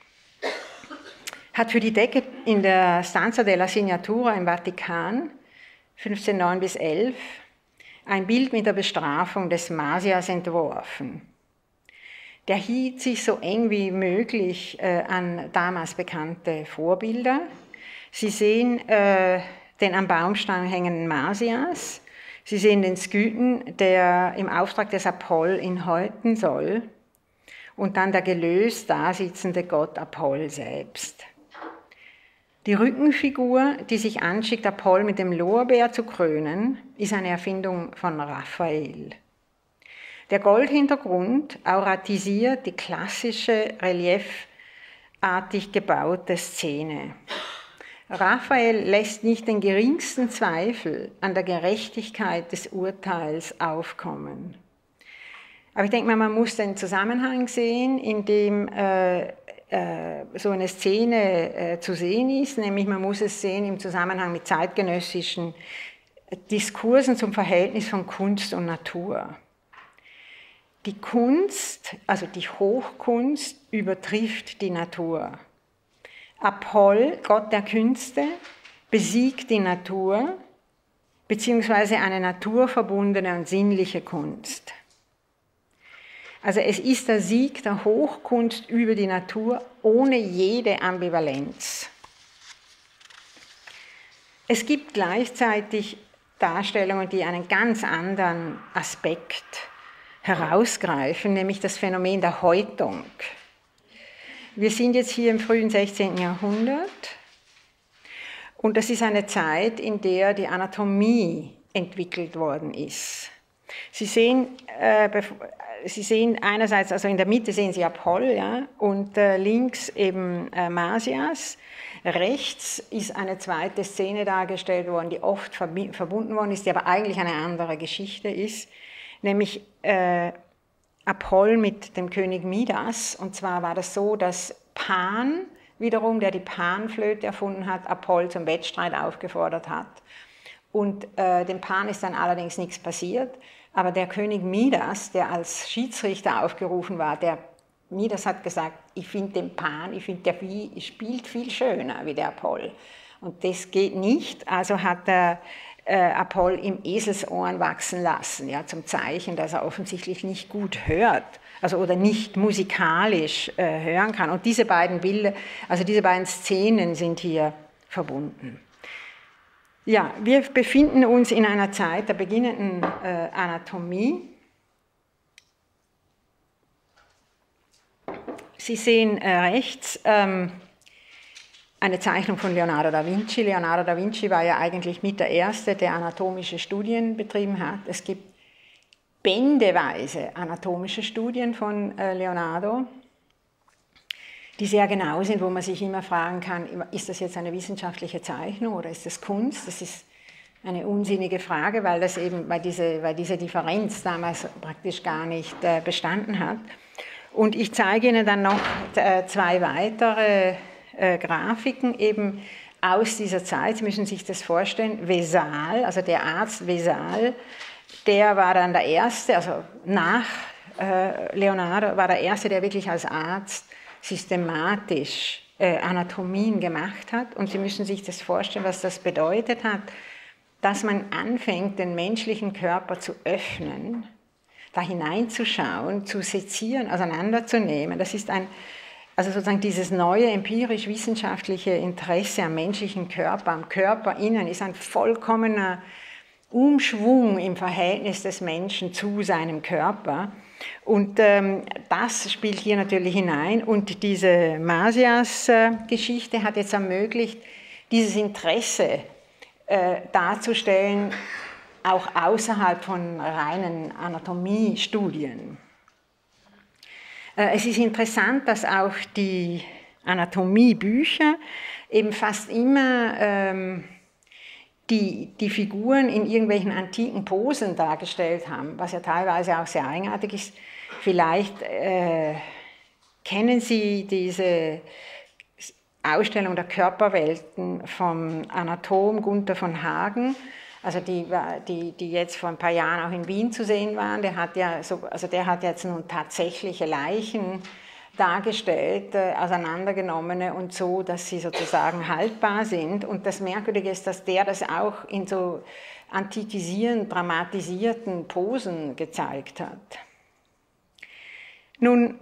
hat für die Decke in der Stanza della Signatura im Vatikan 1509 bis 11 ein Bild mit der Bestrafung des Marsyas entworfen. Der hielt sich so eng wie möglich an damals bekannte Vorbilder. Sie sehen den am Baumstamm hängenden Marsyas. Sie sehen den Skythen, der im Auftrag des Apoll ihn häuten soll. Und dann der gelöst dasitzende Gott Apoll selbst. Die Rückenfigur, die sich anschickt, Apoll mit dem Lorbeer zu krönen, ist eine Erfindung von Raphael. Der Goldhintergrund auratisiert die klassische, reliefartig gebaute Szene. Raphael lässt nicht den geringsten Zweifel an der Gerechtigkeit des Urteils aufkommen. Aber ich denke mal, man muss den Zusammenhang sehen, in dem so eine Szene zu sehen ist, nämlich man muss es sehen im Zusammenhang mit zeitgenössischen Diskursen zum Verhältnis von Kunst und Natur. Die Kunst, also die Hochkunst, übertrifft die Natur. Apoll, Gott der Künste, besiegt die Natur, beziehungsweise eine naturverbundene und sinnliche Kunst. Also es ist der Sieg der Hochkunst über die Natur ohne jede Ambivalenz. Es gibt gleichzeitig Darstellungen, die einen ganz anderen Aspekt herausgreifen, nämlich das Phänomen der Häutung. Wir sind jetzt hier im frühen 16. Jahrhundert und das ist eine Zeit, in der die Anatomie entwickelt worden ist. Sie sehen einerseits, also in der Mitte sehen Sie Apoll, ja, und links eben Marsyas. Rechts ist eine zweite Szene dargestellt worden, die oft verbunden worden ist, die aber eigentlich eine andere Geschichte ist. Nämlich Apoll mit dem König Midas. Und zwar war das so, dass Pan wiederum, der die Panflöte erfunden hat, Apoll zum Wettstreit aufgefordert hat. Und dem Pan ist dann allerdings nichts passiert. Aber der König Midas, der als Schiedsrichter aufgerufen war, Midas hat gesagt, ich finde den Pan, ich finde, der spielt viel schöner wie der Apoll. Und das geht nicht, also hat er Apoll im Eselsohren wachsen lassen, ja, zum Zeichen, dass er offensichtlich nicht gut hört, also oder nicht musikalisch hören kann. Und diese beiden Bilder, also diese beiden Szenen sind hier verbunden. Ja, wir befinden uns in einer Zeit der beginnenden Anatomie. Sie sehen rechts eine Zeichnung von Leonardo da Vinci. Leonardo da Vinci war ja eigentlich mit der Erste, der anatomische Studien betrieben hat. Es gibt bändeweise anatomische Studien von Leonardo, die sehr genau sind, wo man sich immer fragen kann, ist das jetzt eine wissenschaftliche Zeichnung oder ist das Kunst? Das ist eine unsinnige Frage, weil diese Differenz damals praktisch gar nicht bestanden hat. Und ich zeige Ihnen dann noch zwei weitere Grafiken eben aus dieser Zeit. Sie müssen sich das vorstellen. Vesal, also der Arzt Vesal, der war dann der Erste, also nach Leonardo war der Erste, der wirklich als Arzt systematisch Anatomien gemacht hat. Und Sie müssen sich das vorstellen, was das bedeutet hat, dass man anfängt, den menschlichen Körper zu öffnen, da hineinzuschauen, zu sezieren, auseinanderzunehmen. Das ist also sozusagen dieses neue empirisch-wissenschaftliche Interesse am menschlichen Körper, am Körperinnen, ist ein vollkommener Umschwung im Verhältnis des Menschen zu seinem Körper. Und das spielt hier natürlich hinein. Und diese Marsyas-Geschichte hat jetzt ermöglicht, dieses Interesse darzustellen, auch außerhalb von reinen Anatomiestudien. Es ist interessant, dass auch die Anatomiebücher eben fast immer die Figuren in irgendwelchen antiken Posen dargestellt haben, was ja teilweise auch sehr eigenartig ist. Vielleicht kennen Sie diese Ausstellung der Körperwelten vom Anatom Gunther von Hagen, also die jetzt vor ein paar Jahren auch in Wien zu sehen waren. Der hat jetzt nun tatsächliche Leichen dargestellt, auseinandergenommene und so, dass sie sozusagen haltbar sind. Und das Merkwürdige ist, dass der das auch in so antikisierend, dramatisierten Posen gezeigt hat. Nun,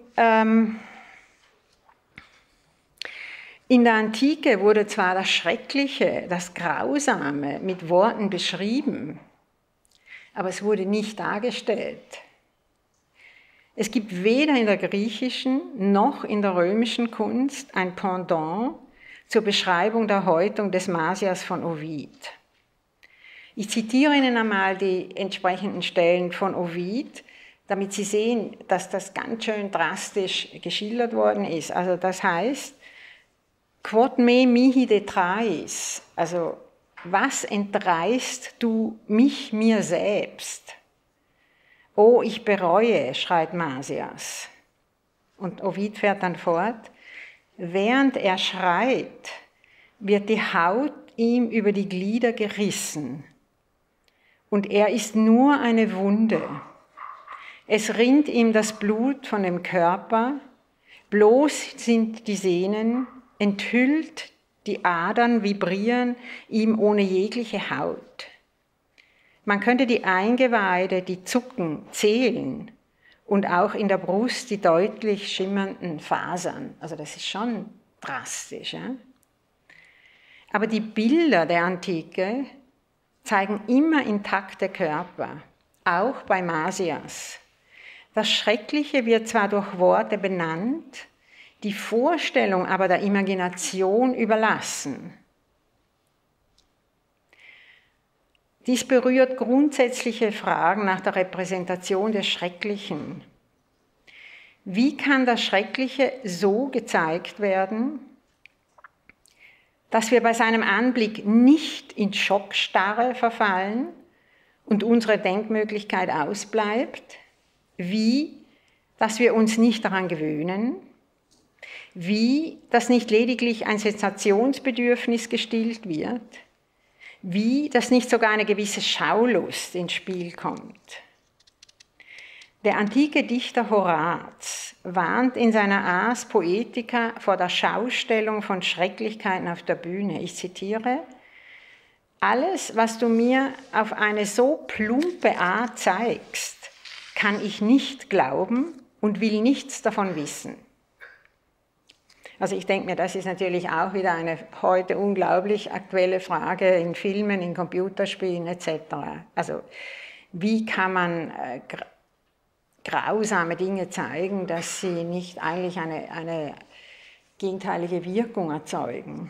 in der Antike wurde zwar das Schreckliche, das Grausame mit Worten beschrieben, aber es wurde nicht dargestellt. Es gibt weder in der griechischen noch in der römischen Kunst ein Pendant zur Beschreibung der Häutung des Marsyas von Ovid. Ich zitiere Ihnen einmal die entsprechenden Stellen von Ovid, damit Sie sehen, dass das ganz schön drastisch geschildert worden ist. Also das heißt, quod me mihi detraiis, also was entreißt du mich mir selbst? Oh, ich bereue, schreit Marsyas. Und Ovid fährt dann fort, während er schreit, wird die Haut ihm über die Glieder gerissen und er ist nur eine Wunde. Es rinnt ihm das Blut von dem Körper, bloß sind die Sehnen, enthüllt die Adern vibrieren ihm ohne jegliche Haut. Man könnte die Eingeweide, die zucken, zählen und auch in der Brust die deutlich schimmernden Fasern. Also das ist schon drastisch. Ja? Aber die Bilder der Antike zeigen immer intakte Körper, auch bei Marsyas. Das Schreckliche wird zwar durch Worte benannt, die Vorstellung aber der Imagination überlassen. Dies berührt grundsätzliche Fragen nach der Repräsentation des Schrecklichen. Wie kann das Schreckliche so gezeigt werden, dass wir bei seinem Anblick nicht in Schockstarre verfallen und unsere Denkmöglichkeit ausbleibt? Wie, dass wir uns nicht daran gewöhnen? Wie, dass nicht lediglich ein Sensationsbedürfnis gestillt wird? Wie, dass nicht sogar eine gewisse Schaulust ins Spiel kommt? Der antike Dichter Horaz warnt in seiner Ars Poetica vor der Schaustellung von Schrecklichkeiten auf der Bühne. Ich zitiere, alles, was du mir auf eine so plumpe Art zeigst, kann ich nicht glauben und will nichts davon wissen. Also ich denke mir, das ist natürlich auch wieder eine heute unglaublich aktuelle Frage in Filmen, in Computerspielen etc. Also wie kann man grausame Dinge zeigen, dass sie nicht eigentlich eine gegenteilige Wirkung erzeugen?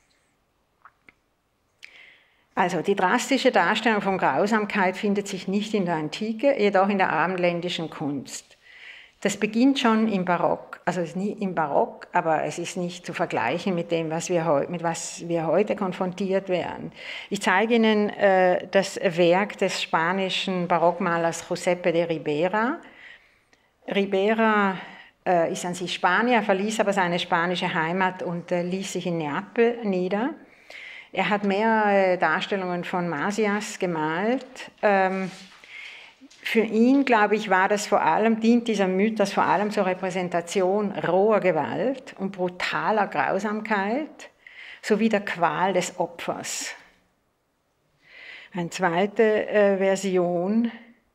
Also die drastische Darstellung von Grausamkeit findet sich nicht in der Antike, jedoch in der abendländischen Kunst. Das beginnt schon im Barock, also es ist nie im Barock, aber es ist nicht zu vergleichen mit dem, mit was wir heute konfrontiert werden. Ich zeige Ihnen das Werk des spanischen Barockmalers Giuseppe de Ribera. Ribera ist an sich Spanier, verließ aber seine spanische Heimat und ließ sich in Neapel nieder. Er hat mehrere Darstellungen von Marsyas gemalt. für ihn, glaube ich, dient dieser Mythos vor allem zur Repräsentation roher Gewalt und brutaler Grausamkeit sowie der Qual des Opfers. Eine zweite Version.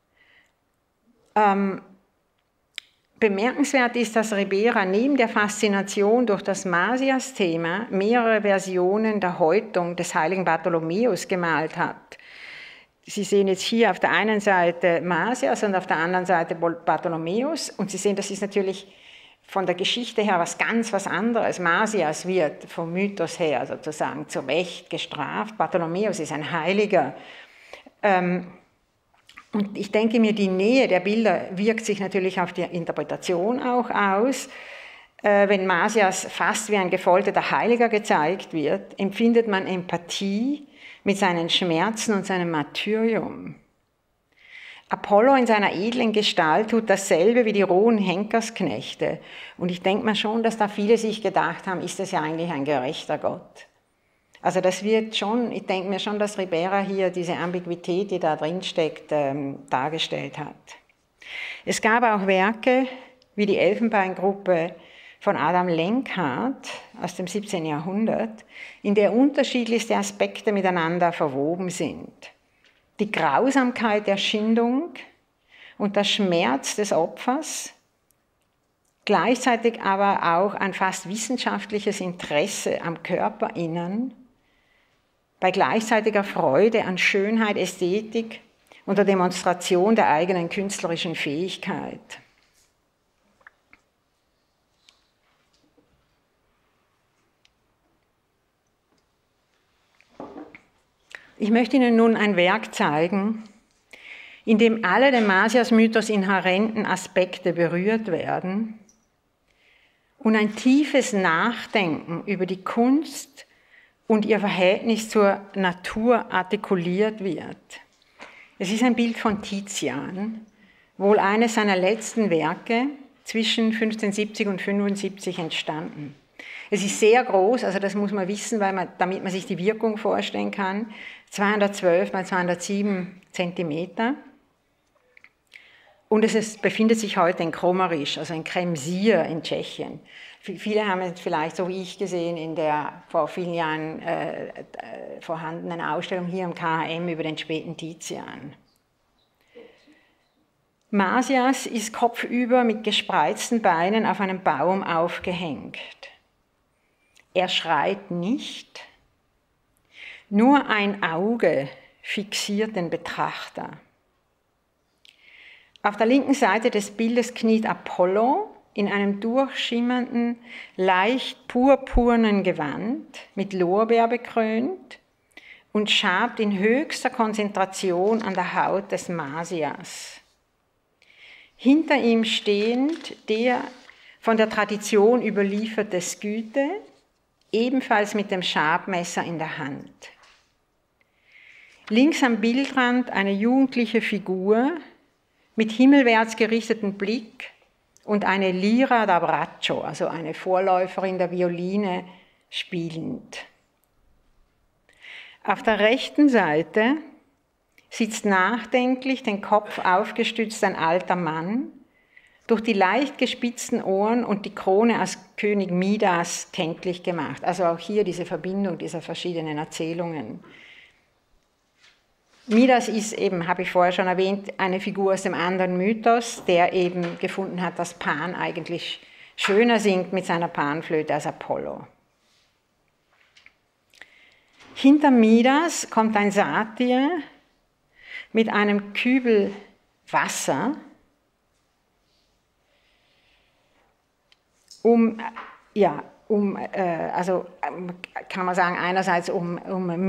Bemerkenswert ist, dass Ribera neben der Faszination durch das Masias-Thema mehrere Versionen der Häutung des heiligen Bartholomäus gemalt hat. Sie sehen jetzt hier auf der einen Seite Masias und auf der anderen Seite Bartholomäus. Und Sie sehen, das ist natürlich von der Geschichte her was anderes. Masias wird vom Mythos her sozusagen zu Recht gestraft. Bartholomäus ist ein Heiliger. Und ich denke mir, die Nähe der Bilder wirkt sich natürlich auf die Interpretation auch aus. Wenn Masias fast wie ein gefolterter Heiliger gezeigt wird, empfindet man Empathie mit seinen Schmerzen und seinem Martyrium. Apollo in seiner edlen Gestalt tut dasselbe wie die rohen Henkersknechte. Und ich denke mir schon, dass da viele sich gedacht haben, ist das ja eigentlich ein gerechter Gott? Also das wird schon, ich denke mir schon, dass Ribera hier diese Ambiguität, die da drin steckt, dargestellt hat. Es gab auch Werke wie die Elfenbeingruppe von Adam Lenkhardt aus dem 17. Jahrhundert, in der unterschiedlichste Aspekte miteinander verwoben sind. Die Grausamkeit der Schindung und der Schmerz des Opfers, gleichzeitig aber auch ein fast wissenschaftliches Interesse am Körperinnern, bei gleichzeitiger Freude an Schönheit, Ästhetik und der Demonstration der eigenen künstlerischen Fähigkeit. Ich möchte Ihnen nun ein Werk zeigen, in dem alle dem Masias-Mythos inhärenten Aspekte berührt werden und ein tiefes Nachdenken über die Kunst und ihr Verhältnis zur Natur artikuliert wird. Es ist ein Bild von Tizian, wohl eines seiner letzten Werke, zwischen 1570 und 75 entstanden. Es ist sehr groß, also das muss man wissen, damit man sich die Wirkung vorstellen kann. 212 x 207 Zentimeter. Und es befindet sich heute in Kromerisch, also in Kremsier in Tschechien. Viele haben es vielleicht, so wie ich gesehen, in der vor vielen Jahren vorhandenen Ausstellung hier im KHM über den späten Tizian. Masias ist kopfüber mit gespreizten Beinen auf einem Baum aufgehängt. Er schreit nicht, nur ein Auge fixiert den Betrachter. Auf der linken Seite des Bildes kniet Apollo in einem durchschimmernden, leicht purpurnen Gewand, mit Lorbeer bekrönt und schabt in höchster Konzentration an der Haut des Masias. Hinter ihm stehend der von der Tradition überlieferte Skythe, ebenfalls mit dem Schabmesser in der Hand. Links am Bildrand eine jugendliche Figur mit himmelwärts gerichtetem Blick und eine Lira da braccio, also eine Vorläuferin der Violine, spielend. Auf der rechten Seite sitzt nachdenklich, den Kopf aufgestützt, ein alter Mann, durch die leicht gespitzten Ohren und die Krone als König Midas kenntlich gemacht. Also auch hier diese Verbindung dieser verschiedenen Erzählungen. Midas ist eben, habe ich vorher schon erwähnt, eine Figur aus dem anderen Mythos, der eben gefunden hat, dass Pan eigentlich schöner singt mit seiner Panflöte als Apollo. Hinter Midas kommt ein Satyr mit einem Kübel Wasser, kann man sagen, einerseits um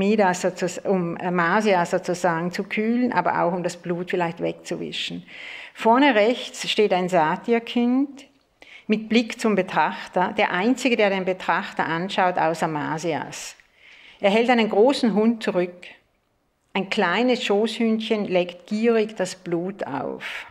Masias sozusagen zu kühlen, aber auch um das Blut vielleicht wegzuwischen. Vorne rechts steht ein Satyrkind mit Blick zum Betrachter, der einzige, der den Betrachter anschaut, außer Masias. Er hält einen großen Hund zurück. Ein kleines Schoßhündchen leckt gierig das Blut auf.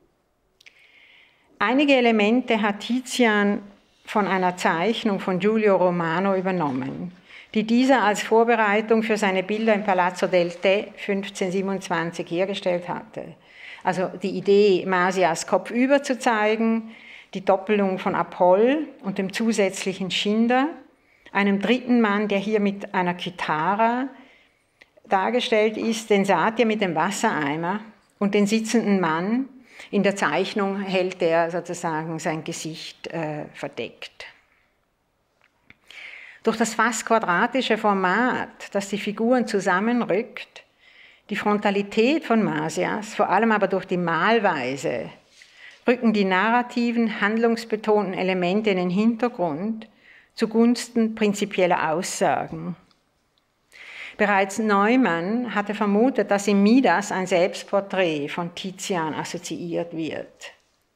Einige Elemente hat Tizian von einer Zeichnung von Giulio Romano übernommen, die dieser als Vorbereitung für seine Bilder im Palazzo del Te 1527 hergestellt hatte. Also die Idee, Marsyas kopfüber zu zeigen, die Doppelung von Apoll und dem zusätzlichen Schinder, einem dritten Mann, der hier mit einer Kythara dargestellt ist, den Satyr mit dem Wassereimer und den sitzenden Mann. In der Zeichnung hält er sozusagen sein Gesicht verdeckt. Durch das fast quadratische Format, das die Figuren zusammenrückt, die Frontalität von Marsyas, vor allem aber durch die Malweise, rücken die narrativen, handlungsbetonten Elemente in den Hintergrund zugunsten prinzipieller Aussagen. Bereits Neumann hatte vermutet, dass im Midas ein Selbstporträt von Tizian assoziiert wird.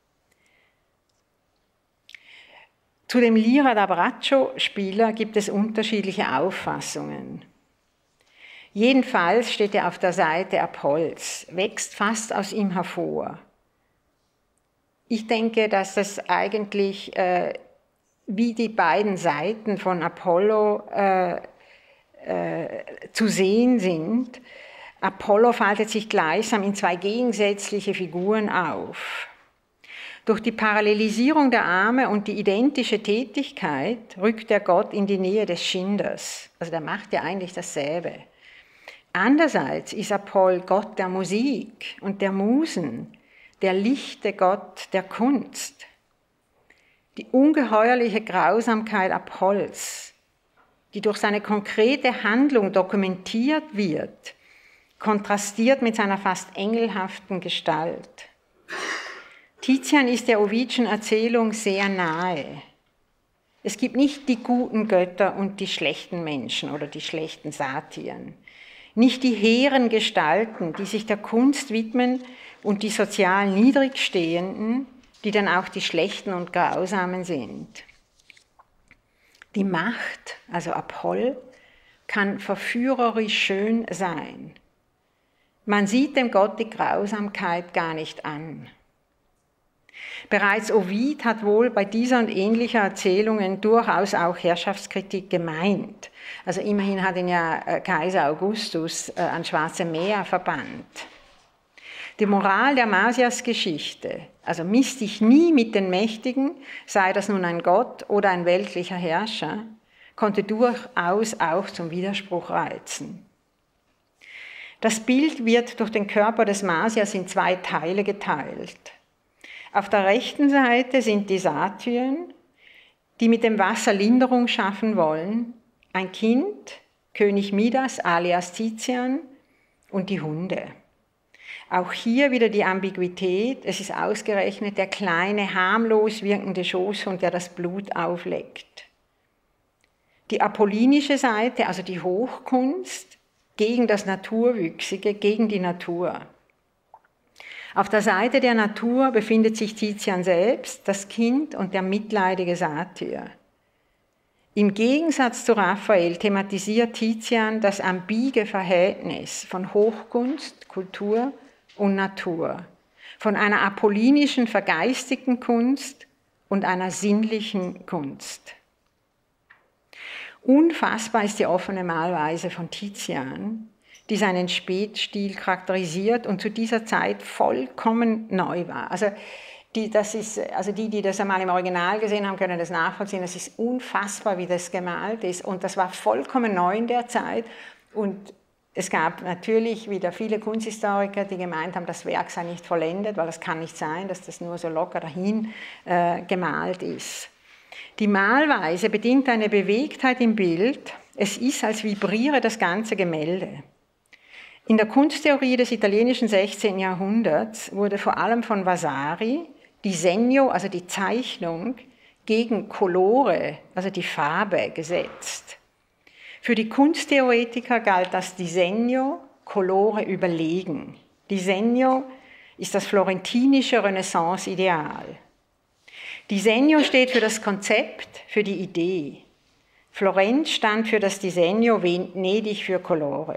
Zu dem Lira d'Abraccio-Spieler gibt es unterschiedliche Auffassungen. Jedenfalls steht er auf der Seite Apolls, wächst fast aus ihm hervor. Ich denke, dass das eigentlich wie die beiden Seiten von Apollo zu sehen sind. Apollo faltet sich gleichsam in zwei gegensätzliche Figuren auf. Durch die Parallelisierung der Arme und die identische Tätigkeit rückt der Gott in die Nähe des Schinders. Also der macht ja eigentlich dasselbe. Andererseits ist Apoll Gott der Musik und der Musen, der lichte Gott der Kunst. Die ungeheuerliche Grausamkeit Apolls, die durch seine konkrete Handlung dokumentiert wird, kontrastiert mit seiner fast engelhaften Gestalt. Tizian ist der Ovidschen Erzählung sehr nahe. Es gibt nicht die guten Götter und die schlechten Menschen oder die schlechten Satyren. Nicht die hehren Gestalten, die sich der Kunst widmen und die sozial Niedrigstehenden, die dann auch die Schlechten und Grausamen sind. Die Macht, also Apoll, kann verführerisch schön sein. Man sieht dem Gott die Grausamkeit gar nicht an. Bereits Ovid hat wohl bei dieser und ähnlicher Erzählungen durchaus auch Herrschaftskritik gemeint. Also immerhin hat ihn ja Kaiser Augustus ans Schwarze Meer verbannt. Die Moral der Marsyas-Geschichte, also miss dich nie mit den Mächtigen, sei das nun ein Gott oder ein weltlicher Herrscher, konnte durchaus auch zum Widerspruch reizen. Das Bild wird durch den Körper des Marsyas in zwei Teile geteilt. Auf der rechten Seite sind die Satyren, die mit dem Wasser Linderung schaffen wollen, ein Kind, König Midas alias Tizian und die Hunde. Auch hier wieder die Ambiguität, es ist ausgerechnet der kleine, harmlos wirkende Schoßhund, der das Blut aufleckt. Die apollinische Seite, also die Hochkunst, gegen das Naturwüchsige, gegen die Natur. Auf der Seite der Natur befindet sich Tizian selbst, das Kind und der mitleidige Satyr. Im Gegensatz zu Raphael thematisiert Tizian das ambige Verhältnis von Hochkunst, Kultur und Natur, von einer apollinischen, vergeistigten Kunst und einer sinnlichen Kunst. Unfassbar ist die offene Malweise von Tizian, die seinen Spätstil charakterisiert und zu dieser Zeit vollkommen neu war. Also die, die das einmal im Original gesehen haben, können das nachvollziehen. Es ist unfassbar, wie das gemalt ist. Und das war vollkommen neu in der Zeit. Und es gab natürlich wieder viele Kunsthistoriker, die gemeint haben, das Werk sei nicht vollendet, weil es kann nicht sein, dass das nur so locker dahin gemalt ist. Die Malweise bedingt eine Bewegtheit im Bild. Es ist, als vibriere das ganze Gemälde. In der Kunsttheorie des italienischen 16. Jahrhunderts wurde vor allem von Vasari Disegno, also die Zeichnung, gegen Colore, also die Farbe, gesetzt. Für die Kunsttheoretiker galt das Disegno, Colore überlegen. Disegno ist das florentinische Renaissance-Ideal. Disegno steht für das Konzept, für die Idee. Florenz stand für das Disegno, Venedig für Colore.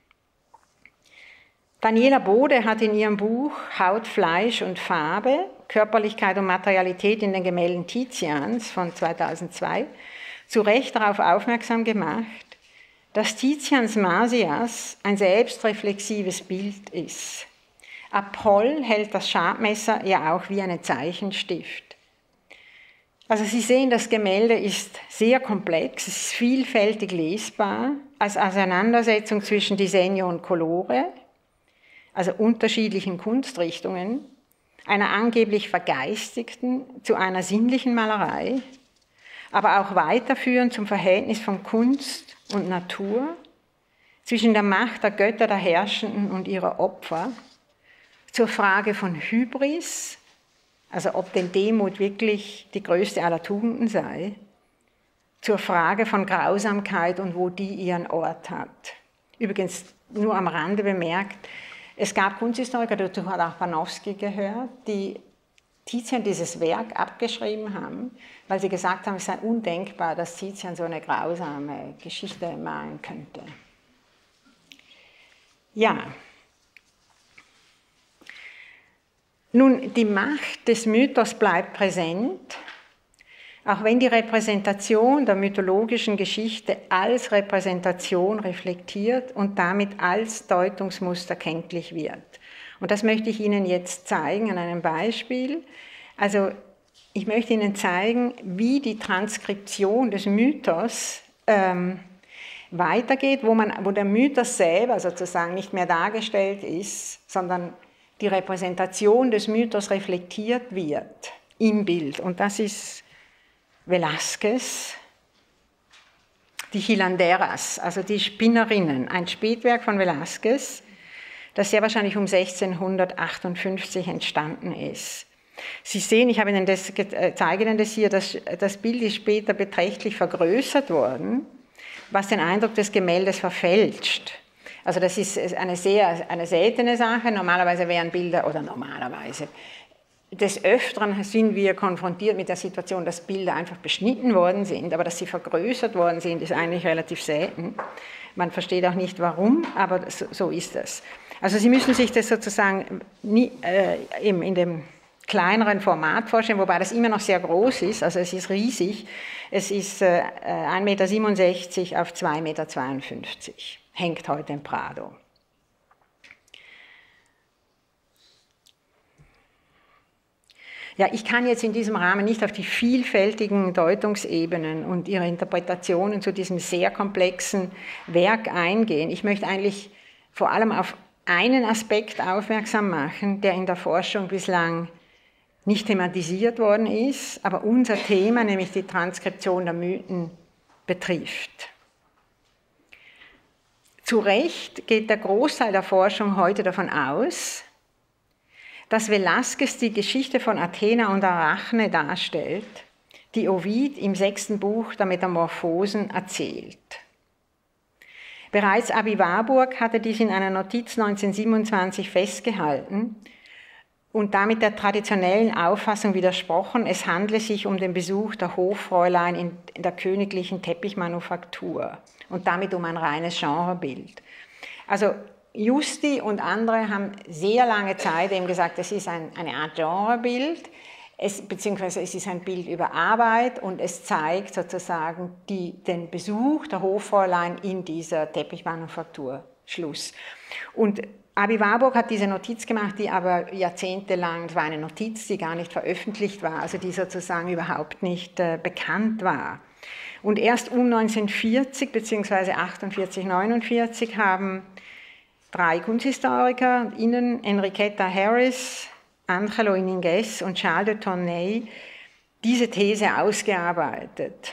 Daniela Bode hat in ihrem Buch Haut, Fleisch und Farbe, Körperlichkeit und Materialität in den Gemälden Tizians von 2002 zu Recht darauf aufmerksam gemacht, dass Tizians Marsyas ein selbstreflexives Bild ist. Apoll hält das Schabmesser ja auch wie einen Zeichenstift. Also Sie sehen, das Gemälde ist sehr komplex, es ist vielfältig lesbar, als Auseinandersetzung zwischen Disegno und Colore, also unterschiedlichen Kunstrichtungen, einer angeblich vergeistigten zu einer sinnlichen Malerei, aber auch weiterführend zum Verhältnis von Kunst und Natur, zwischen der Macht der Götter der Herrschenden und ihrer Opfer, zur Frage von Hybris, also ob denn Demut wirklich die größte aller Tugenden sei, zur Frage von Grausamkeit und wo die ihren Ort hat. Übrigens, nur am Rande bemerkt, es gab Kunsthistoriker, dazu hat auch Panofsky gehört, die Tizian dieses Werk abgeschrieben haben, weil sie gesagt haben, es sei undenkbar, dass Tizian so eine grausame Geschichte malen könnte. Ja. Nun, die Macht des Mythos bleibt präsent, auch wenn die Repräsentation der mythologischen Geschichte als Repräsentation reflektiert und damit als Deutungsmuster kenntlich wird. Und das möchte ich Ihnen jetzt zeigen an einem Beispiel. Also ich möchte Ihnen zeigen, wie die Transkription des Mythos weitergeht, wo der Mythos selber sozusagen nicht mehr dargestellt ist, sondern die Repräsentation des Mythos reflektiert wird im Bild. Und das ist Velázquez, die Hilanderas, also die Spinnerinnen, ein Spätwerk von Velázquez, das sehr wahrscheinlich um 1658 entstanden ist. Sie sehen, ich zeige Ihnen das hier, das Bild ist später beträchtlich vergrößert worden, was den Eindruck des Gemäldes verfälscht. Also das ist eine seltene Sache. Normalerweise wären Bilder, oder normalerweise, des Öfteren sind wir konfrontiert mit der Situation, dass Bilder einfach beschnitten worden sind, aber dass sie vergrößert worden sind, ist eigentlich relativ selten. Man versteht auch nicht warum, aber so ist das. Also Sie müssen sich das sozusagen in dem kleineren Format vorstellen, wobei das immer noch sehr groß ist, also es ist riesig. Es ist 1,67 Meter auf 2,52 Meter. Hängt heute im Prado. Ja, ich kann jetzt in diesem Rahmen nicht auf die vielfältigen Deutungsebenen und ihre Interpretationen zu diesem sehr komplexen Werk eingehen. Ich möchte eigentlich vor allem auf einen Aspekt aufmerksam machen, der in der Forschung bislang nicht thematisiert worden ist, aber unser Thema, nämlich die Transkription der Mythen, betrifft. Zu Recht geht der Großteil der Forschung heute davon aus, dass Velázquez die Geschichte von Athena und Arachne darstellt, die Ovid im 6. Buch der Metamorphosen erzählt. Bereits Aby Warburg hatte dies in einer Notiz 1927 festgehalten und damit der traditionellen Auffassung widersprochen, es handle sich um den Besuch der Hoffräulein in der königlichen Teppichmanufaktur und damit um ein reines Genrebild. Also Justi und andere haben sehr lange Zeit eben gesagt, es ist eine Art Genrebild, beziehungsweise es ist ein Bild über Arbeit und es zeigt sozusagen den Besuch der Hoffräulein in dieser Teppichmanufaktur. Schluss. Und Aby Warburg hat diese Notiz gemacht, die aber jahrzehntelang, es war eine Notiz, die gar nicht veröffentlicht war, also die sozusagen überhaupt nicht bekannt war. Und erst um 1940 bzw. 48, 49 haben 3 KunsthistorikerInnen, Enriqueta Harris, Angelo Iniguez und Charles de Tournay, diese These ausgearbeitet.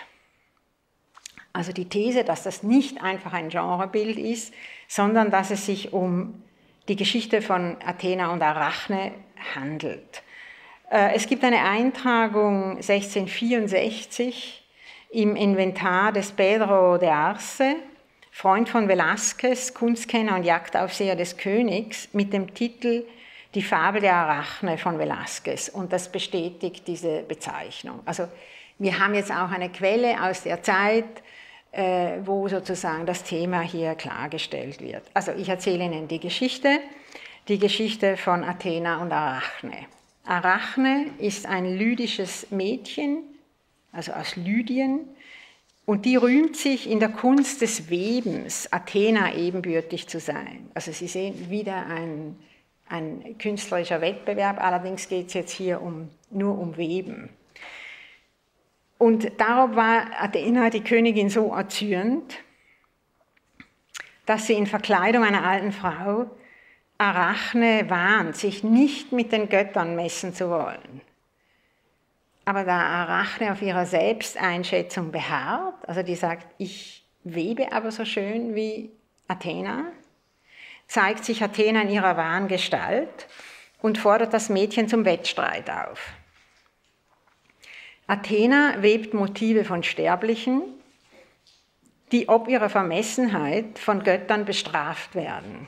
Also die These, dass das nicht einfach ein Genrebild ist, sondern dass es sich um die Geschichte von Athena und Arachne handelt. Es gibt eine Eintragung 1664 im Inventar des Pedro de Arce, Freund von Velázquez, Kunstkenner und Jagdaufseher des Königs, mit dem Titel Die Fabel der Arachne von Velázquez. Und das bestätigt diese Bezeichnung. Also wir haben jetzt auch eine Quelle aus der Zeit, wo sozusagen das Thema hier klargestellt wird. Also ich erzähle Ihnen die Geschichte von Athena und Arachne. Arachne ist ein lydisches Mädchen, also aus Lydien, und die rühmt sich in der Kunst des Webens, Athena ebenbürtig zu sein. Also Sie sehen wieder ein ein künstlerischer Wettbewerb, allerdings geht es jetzt hier nur um Weben. Und darum war Athena, die Königin, so erzürnt, dass sie in Verkleidung einer alten Frau Arachne warnt, sich nicht mit den Göttern messen zu wollen. Aber da Arachne auf ihrer Selbsteinschätzung beharrt, also die sagt, ich webe aber so schön wie Athena, zeigt sich Athena in ihrer wahren Gestalt und fordert das Mädchen zum Wettstreit auf. Athena webt Motive von Sterblichen, die ob ihrer Vermessenheit von Göttern bestraft werden.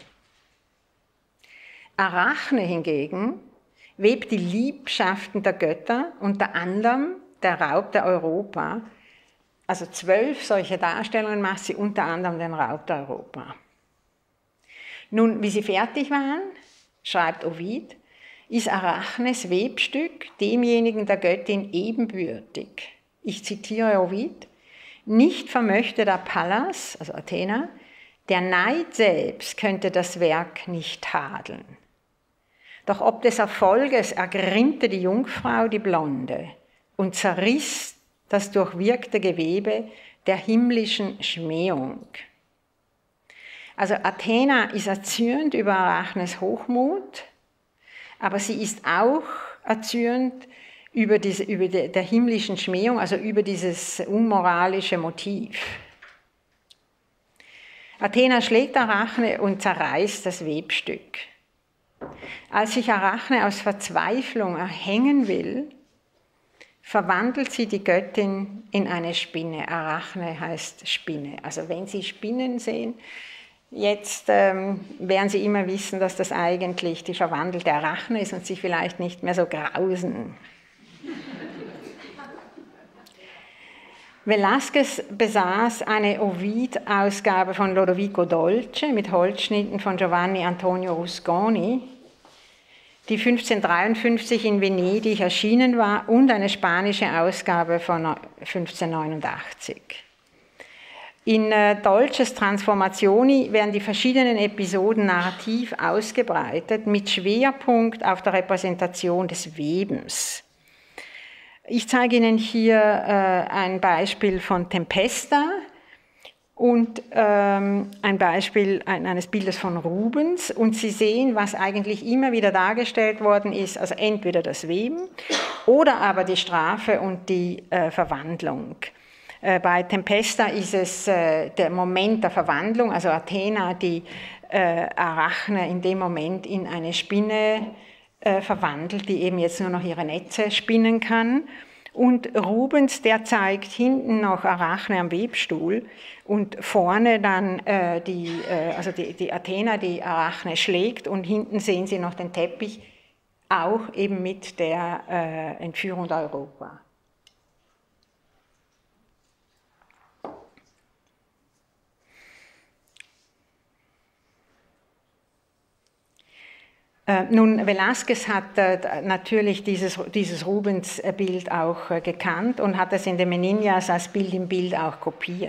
Arachne hingegen webt die Liebschaften der Götter, unter anderem der Raub der Europa. Also 12 solche Darstellungen macht sie, unter anderem den Raub der Europa. Nun, wie sie fertig waren, schreibt Ovid, ist Arachnes Webstück demjenigen der Göttin ebenbürtig. Ich zitiere Ovid: Nicht vermöchte der Pallas, also Athena, der Neid selbst könnte das Werk nicht tadeln. Doch ob des Erfolges ergrimmte die Jungfrau die Blonde und zerriss das durchwirkte Gewebe der himmlischen Schmähung. Also Athena ist erzürnt über Arachnes Hochmut, aber sie ist auch erzürnt über der himmlischen Schmähung, also über dieses unmoralische Motiv. Athena schlägt Arachne und zerreißt das Webstück. Als sich Arachne aus Verzweiflung erhängen will, verwandelt sie die Göttin in eine Spinne. Arachne heißt Spinne. Also wenn Sie Spinnen sehen, jetzt werden Sie immer wissen, dass das eigentlich die verwandelte Arachne ist und sich vielleicht nicht mehr so grausen. Velázquez besaß eine Ovid-Ausgabe von Lodovico Dolce mit Holzschnitten von Giovanni Antonio Rusconi, die 1553 in Venedig erschienen war, und eine spanische Ausgabe von 1589. In Dolces Transformazioni werden die verschiedenen Episoden narrativ ausgebreitet, mit Schwerpunkt auf der Repräsentation des Webens. Ich zeige Ihnen hier ein Beispiel von Tempesta und ein Beispiel eines Bildes von Rubens. Und Sie sehen, was eigentlich immer wieder dargestellt worden ist, also entweder das Weben oder aber die Strafe und die Verwandlung. Bei Tempesta ist es der Moment der Verwandlung, also Athena, die Arachne in dem Moment in eine Spinne verwandelt, die eben jetzt nur noch ihre Netze spinnen kann. Und Rubens, der zeigt hinten noch Arachne am Webstuhl und vorne dann die Athena, die Arachne schlägt, und hinten sehen Sie noch den Teppich, auch eben mit der Entführung der Europa. Nun, Velázquez hat natürlich dieses Rubens-Bild auch gekannt und hat es in den Meninas als Bild im Bild auch kopiert.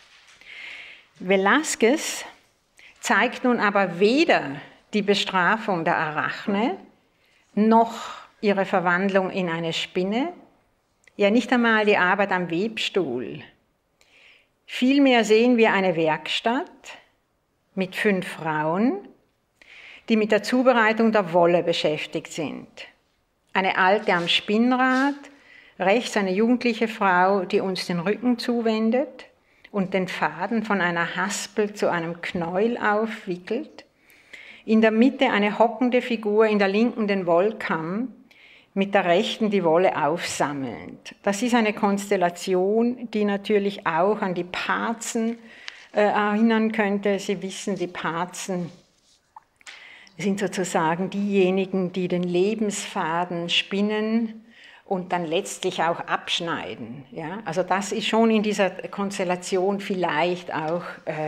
Velázquez zeigt nun aber weder die Bestrafung der Arachne noch ihre Verwandlung in eine Spinne, ja nicht einmal die Arbeit am Webstuhl. Vielmehr sehen wir eine Werkstatt mit 5 Frauen, die mit der Zubereitung der Wolle beschäftigt sind. Eine Alte am Spinnrad, rechts eine jugendliche Frau, die uns den Rücken zuwendet und den Faden von einer Haspel zu einem Knäuel aufwickelt. In der Mitte eine hockende Figur, in der linken den Wollkamm, mit der rechten die Wolle aufsammelnd. Das ist eine Konstellation, die natürlich auch an die Parzen erinnern könnte. Sie wissen, die Parzen sind sozusagen diejenigen, die den Lebensfaden spinnen und dann letztlich auch abschneiden. Ja? Also das ist schon in dieser Konstellation vielleicht auch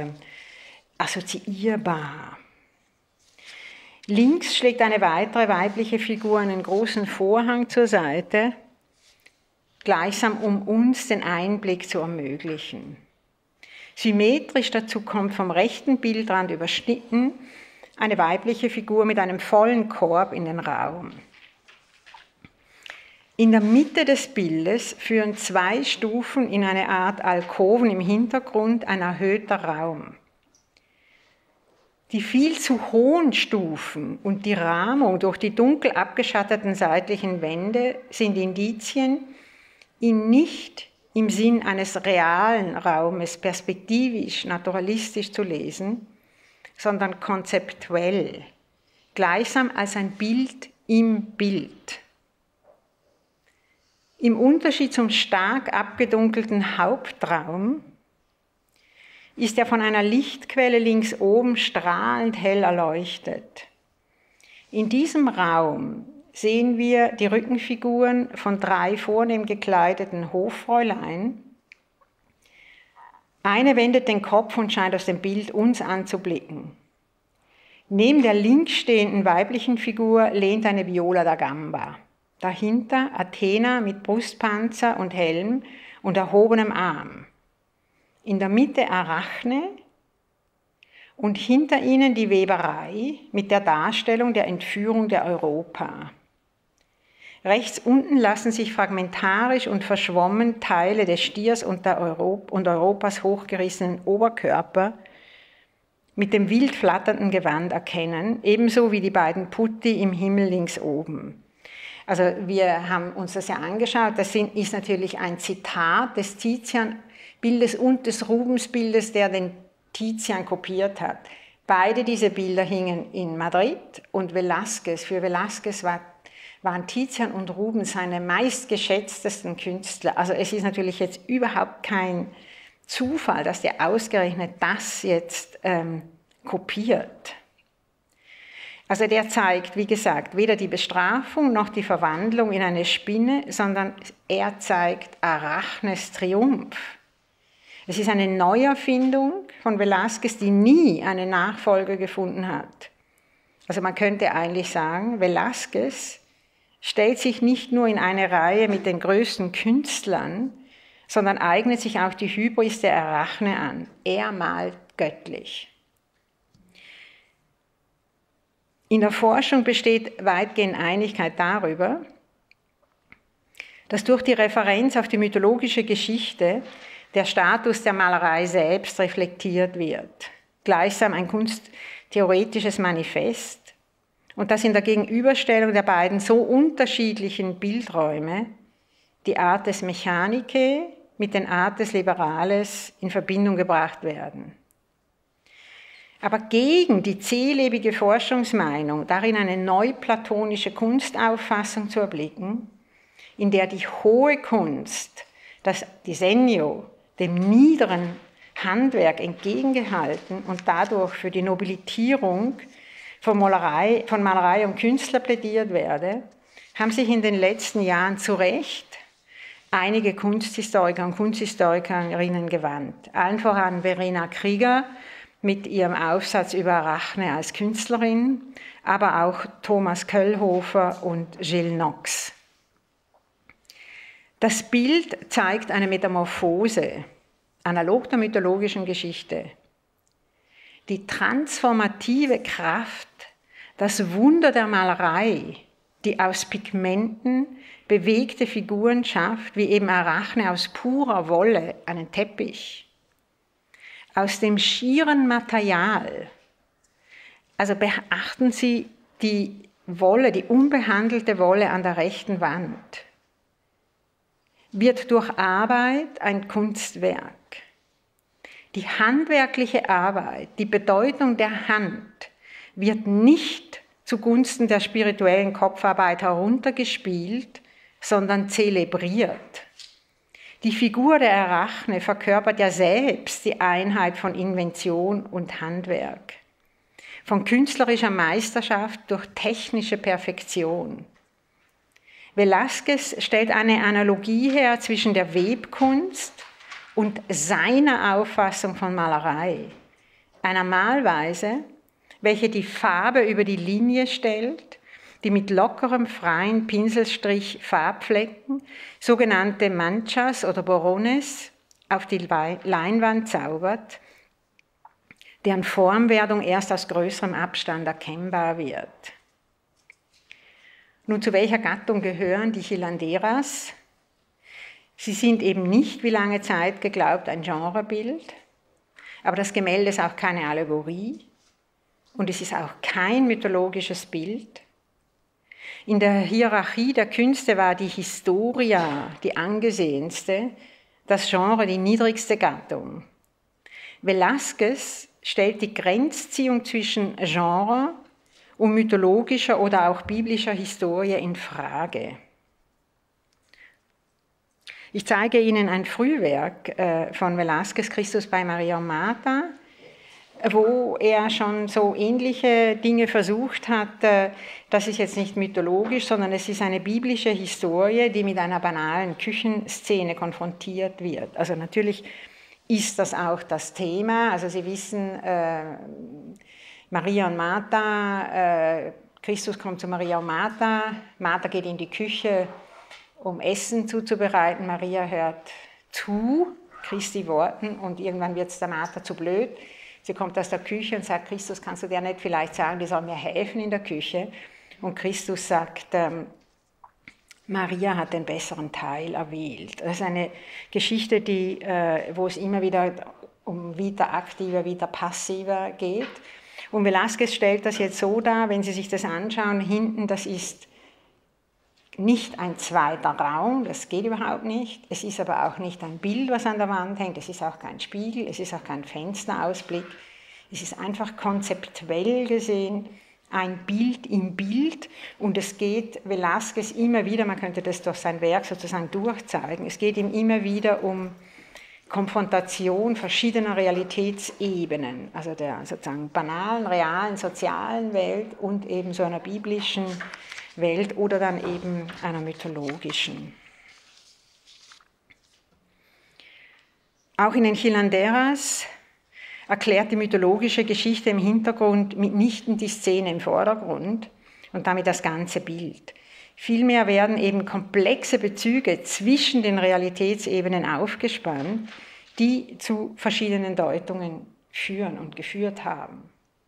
assoziierbar. Links schlägt eine weitere weibliche Figur einen großen Vorhang zur Seite, gleichsam um uns den Einblick zu ermöglichen. Symmetrisch dazu kommt vom rechten Bildrand überschnitten eine weibliche Figur mit einem vollen Korb in den Raum. In der Mitte des Bildes führen 2 Stufen in eine Art Alkoven im Hintergrund ein erhöhter Raum. Die viel zu hohen Stufen und die Rahmung durch die dunkel abgeschatteten seitlichen Wände sind Indizien, ihn nicht im Sinn eines realen Raumes perspektivisch, naturalistisch zu lesen, sondern konzeptuell, gleichsam als ein Bild im Bild. Im Unterschied zum stark abgedunkelten Hauptraum ist er von einer Lichtquelle links oben strahlend hell erleuchtet. In diesem Raum sehen wir die Rückenfiguren von 3 vornehm gekleideten Hoffräulein. Eine wendet den Kopf und scheint aus dem Bild uns anzublicken. Neben der links stehenden weiblichen Figur lehnt eine Viola da Gamba. Dahinter Athena mit Brustpanzer und Helm und erhobenem Arm. In der Mitte Arachne und hinter ihnen die Weberei mit der Darstellung der Entführung der Europa. Rechts unten lassen sich fragmentarisch und verschwommen Teile des Stiers und Europas hochgerissenen Oberkörper mit dem wild flatternden Gewand erkennen, ebenso wie die beiden Putti im Himmel links oben. Also wir haben uns das ja angeschaut, das ist natürlich ein Zitat des Tizian-Bildes und des Rubens-Bildes, der den Tizian kopiert hat. Beide diese Bilder hingen in Madrid und Velázquez, für Velázquez waren Tizian und Rubens seine meistgeschätztesten Künstler. Also es ist natürlich jetzt überhaupt kein Zufall, dass der ausgerechnet das jetzt kopiert. Also der zeigt, wie gesagt, weder die Bestrafung noch die Verwandlung in eine Spinne, sondern er zeigt Arachnes Triumph. Es ist eine Neuerfindung von Velázquez, die nie eine Nachfolge gefunden hat. Also man könnte eigentlich sagen, Velázquez stellt sich nicht nur in eine Reihe mit den größten Künstlern, sondern eignet sich auch die Hybris der Arachne an. Er malt göttlich. In der Forschung besteht weitgehend Einigkeit darüber, dass durch die Referenz auf die mythologische Geschichte der Status der Malerei selbst reflektiert wird, gleichsam ein kunsttheoretisches Manifest, und dass in der Gegenüberstellung der beiden so unterschiedlichen Bildräume die Artes Mechanicae mit den Artes Liberales in Verbindung gebracht werden. Aber gegen die zählebige Forschungsmeinung, darin eine neuplatonische Kunstauffassung zu erblicken, in der die hohe Kunst, das Disegno, dem niederen Handwerk entgegengehalten und dadurch für die Nobilitierung von Malerei und Künstler plädiert werde, haben sich in den letzten Jahren zu Recht einige Kunsthistoriker und Kunsthistorikerinnen gewandt. Allen voran Verena Krieger mit ihrem Aufsatz über Arachne als Künstlerin, aber auch Thomas Köllhofer und Gilles Knox. Das Bild zeigt eine Metamorphose, analog der mythologischen Geschichte. Die transformative Kraft, das Wunder der Malerei, die aus Pigmenten bewegte Figuren schafft, wie eben Arachne aus purer Wolle, einen Teppich, aus dem schieren Material. Also beachten Sie die Wolle, die unbehandelte Wolle an der rechten Wand, wird durch Arbeit ein Kunstwerk. Die handwerkliche Arbeit, die Bedeutung der Hand wird nicht zugunsten der spirituellen Kopfarbeit heruntergespielt, sondern zelebriert. Die Figur der Arachne verkörpert ja selbst die Einheit von Invention und Handwerk, von künstlerischer Meisterschaft durch technische Perfektion. Velázquez stellt eine Analogie her zwischen der Webkunst und seiner Auffassung von Malerei, einer Malweise, welche die Farbe über die Linie stellt, die mit lockerem, freien Pinselstrich Farbflecken, sogenannte Manchas oder Borrones, auf die Leinwand zaubert, deren Formwerdung erst aus größerem Abstand erkennbar wird. Nun, zu welcher Gattung gehören die Hilanderas? Sie sind eben nicht, wie lange Zeit geglaubt, ein Genrebild, aber das Gemälde ist auch keine Allegorie und es ist auch kein mythologisches Bild. In der Hierarchie der Künste war die Historia die angesehenste, das Genre die niedrigste Gattung. Velázquez stellt die Grenzziehung zwischen Genre und mythologischer oder auch biblischer Historie in Frage. Ich zeige Ihnen ein Frühwerk von Velázquez, Christus bei Maria und Martha, wo er schon so ähnliche Dinge versucht hat. Das ist jetzt nicht mythologisch, sondern es ist eine biblische Historie, die mit einer banalen Küchenszene konfrontiert wird. Also natürlich ist das auch das Thema. Also Sie wissen, Maria und Martha, Christus kommt zu Maria und Martha, Martha geht in die Küche, um Essen zuzubereiten. Maria hört zu, Christi Worten, und irgendwann wird es der Martha zu blöd. Sie kommt aus der Küche und sagt, Christus, kannst du dir nicht vielleicht sagen, die soll mir helfen in der Küche? Und Christus sagt, Maria hat den besseren Teil erwählt. Das ist eine Geschichte, wo es immer wieder um Vita activa, Vita passiva geht. Und Velázquez stellt das jetzt so dar, wenn Sie sich das anschauen, hinten, das ist nicht ein zweiter Raum, das geht überhaupt nicht. Es ist aber auch nicht ein Bild, was an der Wand hängt, es ist auch kein Spiegel, es ist auch kein Fensterausblick. Es ist einfach konzeptuell gesehen ein Bild im Bild und es geht Velázquez immer wieder, man könnte das durch sein Werk sozusagen durchzeigen, es geht ihm immer wieder um Konfrontation verschiedener Realitätsebenen, also der sozusagen banalen, realen, sozialen Welt und eben so einer biblischen Welt oder dann eben einer mythologischen. Auch in den Hilanderas erklärt die mythologische Geschichte im Hintergrund mitnichten die Szene im Vordergrund und damit das ganze Bild. Vielmehr werden eben komplexe Bezüge zwischen den Realitätsebenen aufgespannt, die zu verschiedenen Deutungen führen und geführt haben.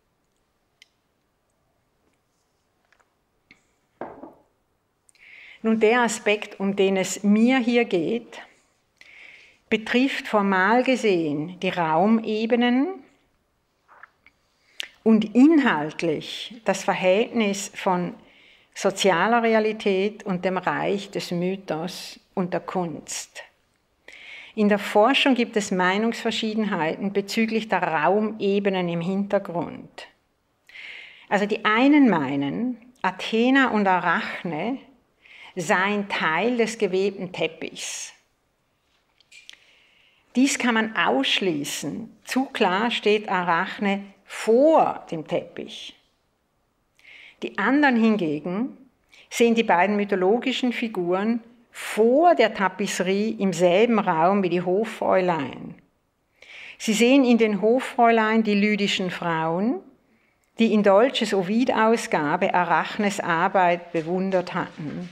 Nun, der Aspekt, um den es mir hier geht, betrifft formal gesehen die Raumebenen und inhaltlich das Verhältnis von sozialer Realität und dem Reich des Mythos und der Kunst. In der Forschung gibt es Meinungsverschiedenheiten bezüglich der Raumebenen im Hintergrund. Also die einen meinen, Athena und Arachne seien Teil des gewebten Teppichs. Dies kann man ausschließen. Zu klar steht Arachne vor dem Teppich. Die anderen hingegen sehen die beiden mythologischen Figuren vor der Tapisserie im selben Raum wie die Hoffräulein. Sie sehen in den Hoffräulein die lydischen Frauen, die in Dolces Ovid-Ausgabe Arachnes Arbeit bewundert hatten.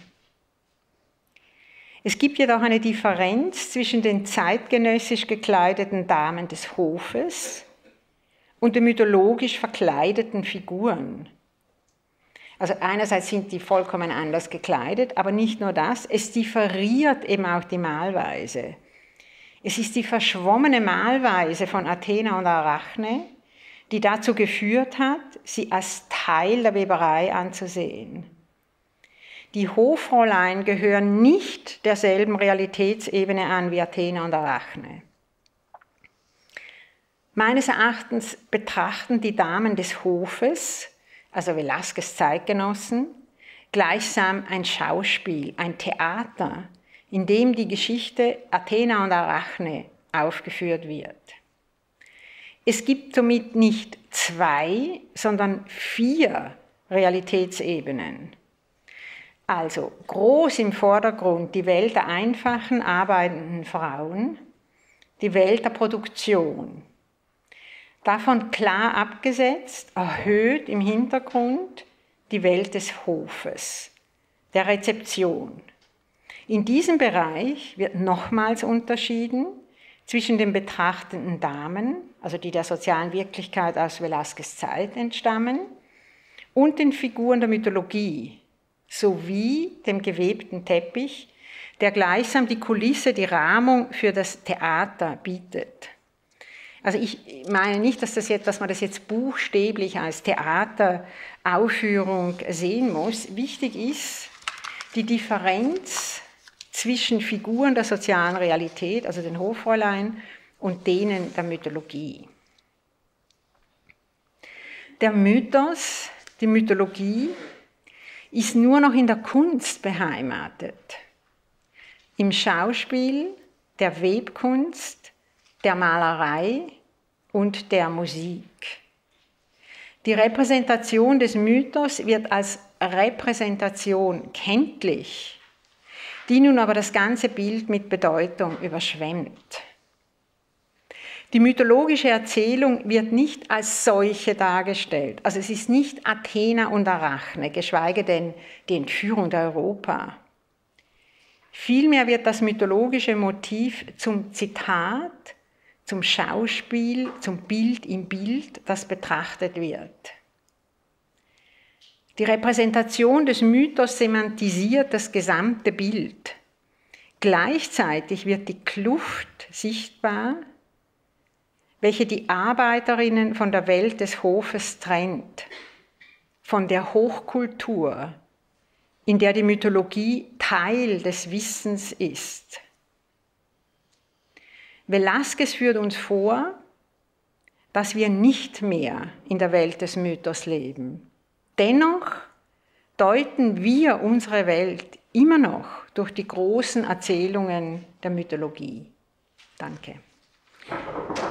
Es gibt jedoch eine Differenz zwischen den zeitgenössisch gekleideten Damen des Hofes und den mythologisch verkleideten Figuren. Also einerseits sind die vollkommen anders gekleidet, aber nicht nur das, es differiert eben auch die Malweise. Es ist die verschwommene Malweise von Athena und Arachne, die dazu geführt hat, sie als Teil der Weberei anzusehen. Die Hoffräulein gehören nicht derselben Realitätsebene an wie Athena und Arachne. Meines Erachtens betrachten die Damen des Hofes, also Velázquez Zeitgenossen, gleichsam ein Schauspiel, ein Theater, in dem die Geschichte Athena und Arachne aufgeführt wird. Es gibt somit nicht 2, sondern 4 Realitätsebenen. Also groß im Vordergrund die Welt der einfachen, arbeitenden Frauen, die Welt der Produktion. Davon klar abgesetzt, erhöht im Hintergrund die Welt des Hofes, der Rezeption. In diesem Bereich wird nochmals unterschieden zwischen den betrachtenden Damen also die der sozialen Wirklichkeit aus Velázquez' Zeit entstammen, und den Figuren der Mythologie, sowie dem gewebten Teppich, der gleichsam die Kulisse, die Rahmung für das Theater bietet. Also ich meine nicht, dass man das jetzt buchstäblich als Theateraufführung sehen muss. Wichtig ist die Differenz zwischen Figuren der sozialen Realität, also den Hoffräulein, und denen der Mythologie. Der Mythos, die Mythologie, ist nur noch in der Kunst beheimatet. Im Schauspiel, der Webkunst, der Malerei und der Musik. Die Repräsentation des Mythos wird als Repräsentation kenntlich, die nun aber das ganze Bild mit Bedeutung überschwemmt. Die mythologische Erzählung wird nicht als solche dargestellt. Also es ist nicht Athena und Arachne, geschweige denn die Entführung der Europa. Vielmehr wird das mythologische Motiv zum Zitat, zum Schauspiel, zum Bild im Bild, das betrachtet wird. Die Repräsentation des Mythos semantisiert das gesamte Bild. Gleichzeitig wird die Kluft sichtbar, welche die Arbeiterinnen von der Welt des Hofes trennt, von der Hochkultur, in der die Mythologie Teil des Wissens ist. Velázquez führt uns vor, dass wir nicht mehr in der Welt des Mythos leben. Dennoch deuten wir unsere Welt immer noch durch die großen Erzählungen der Mythologie. Danke.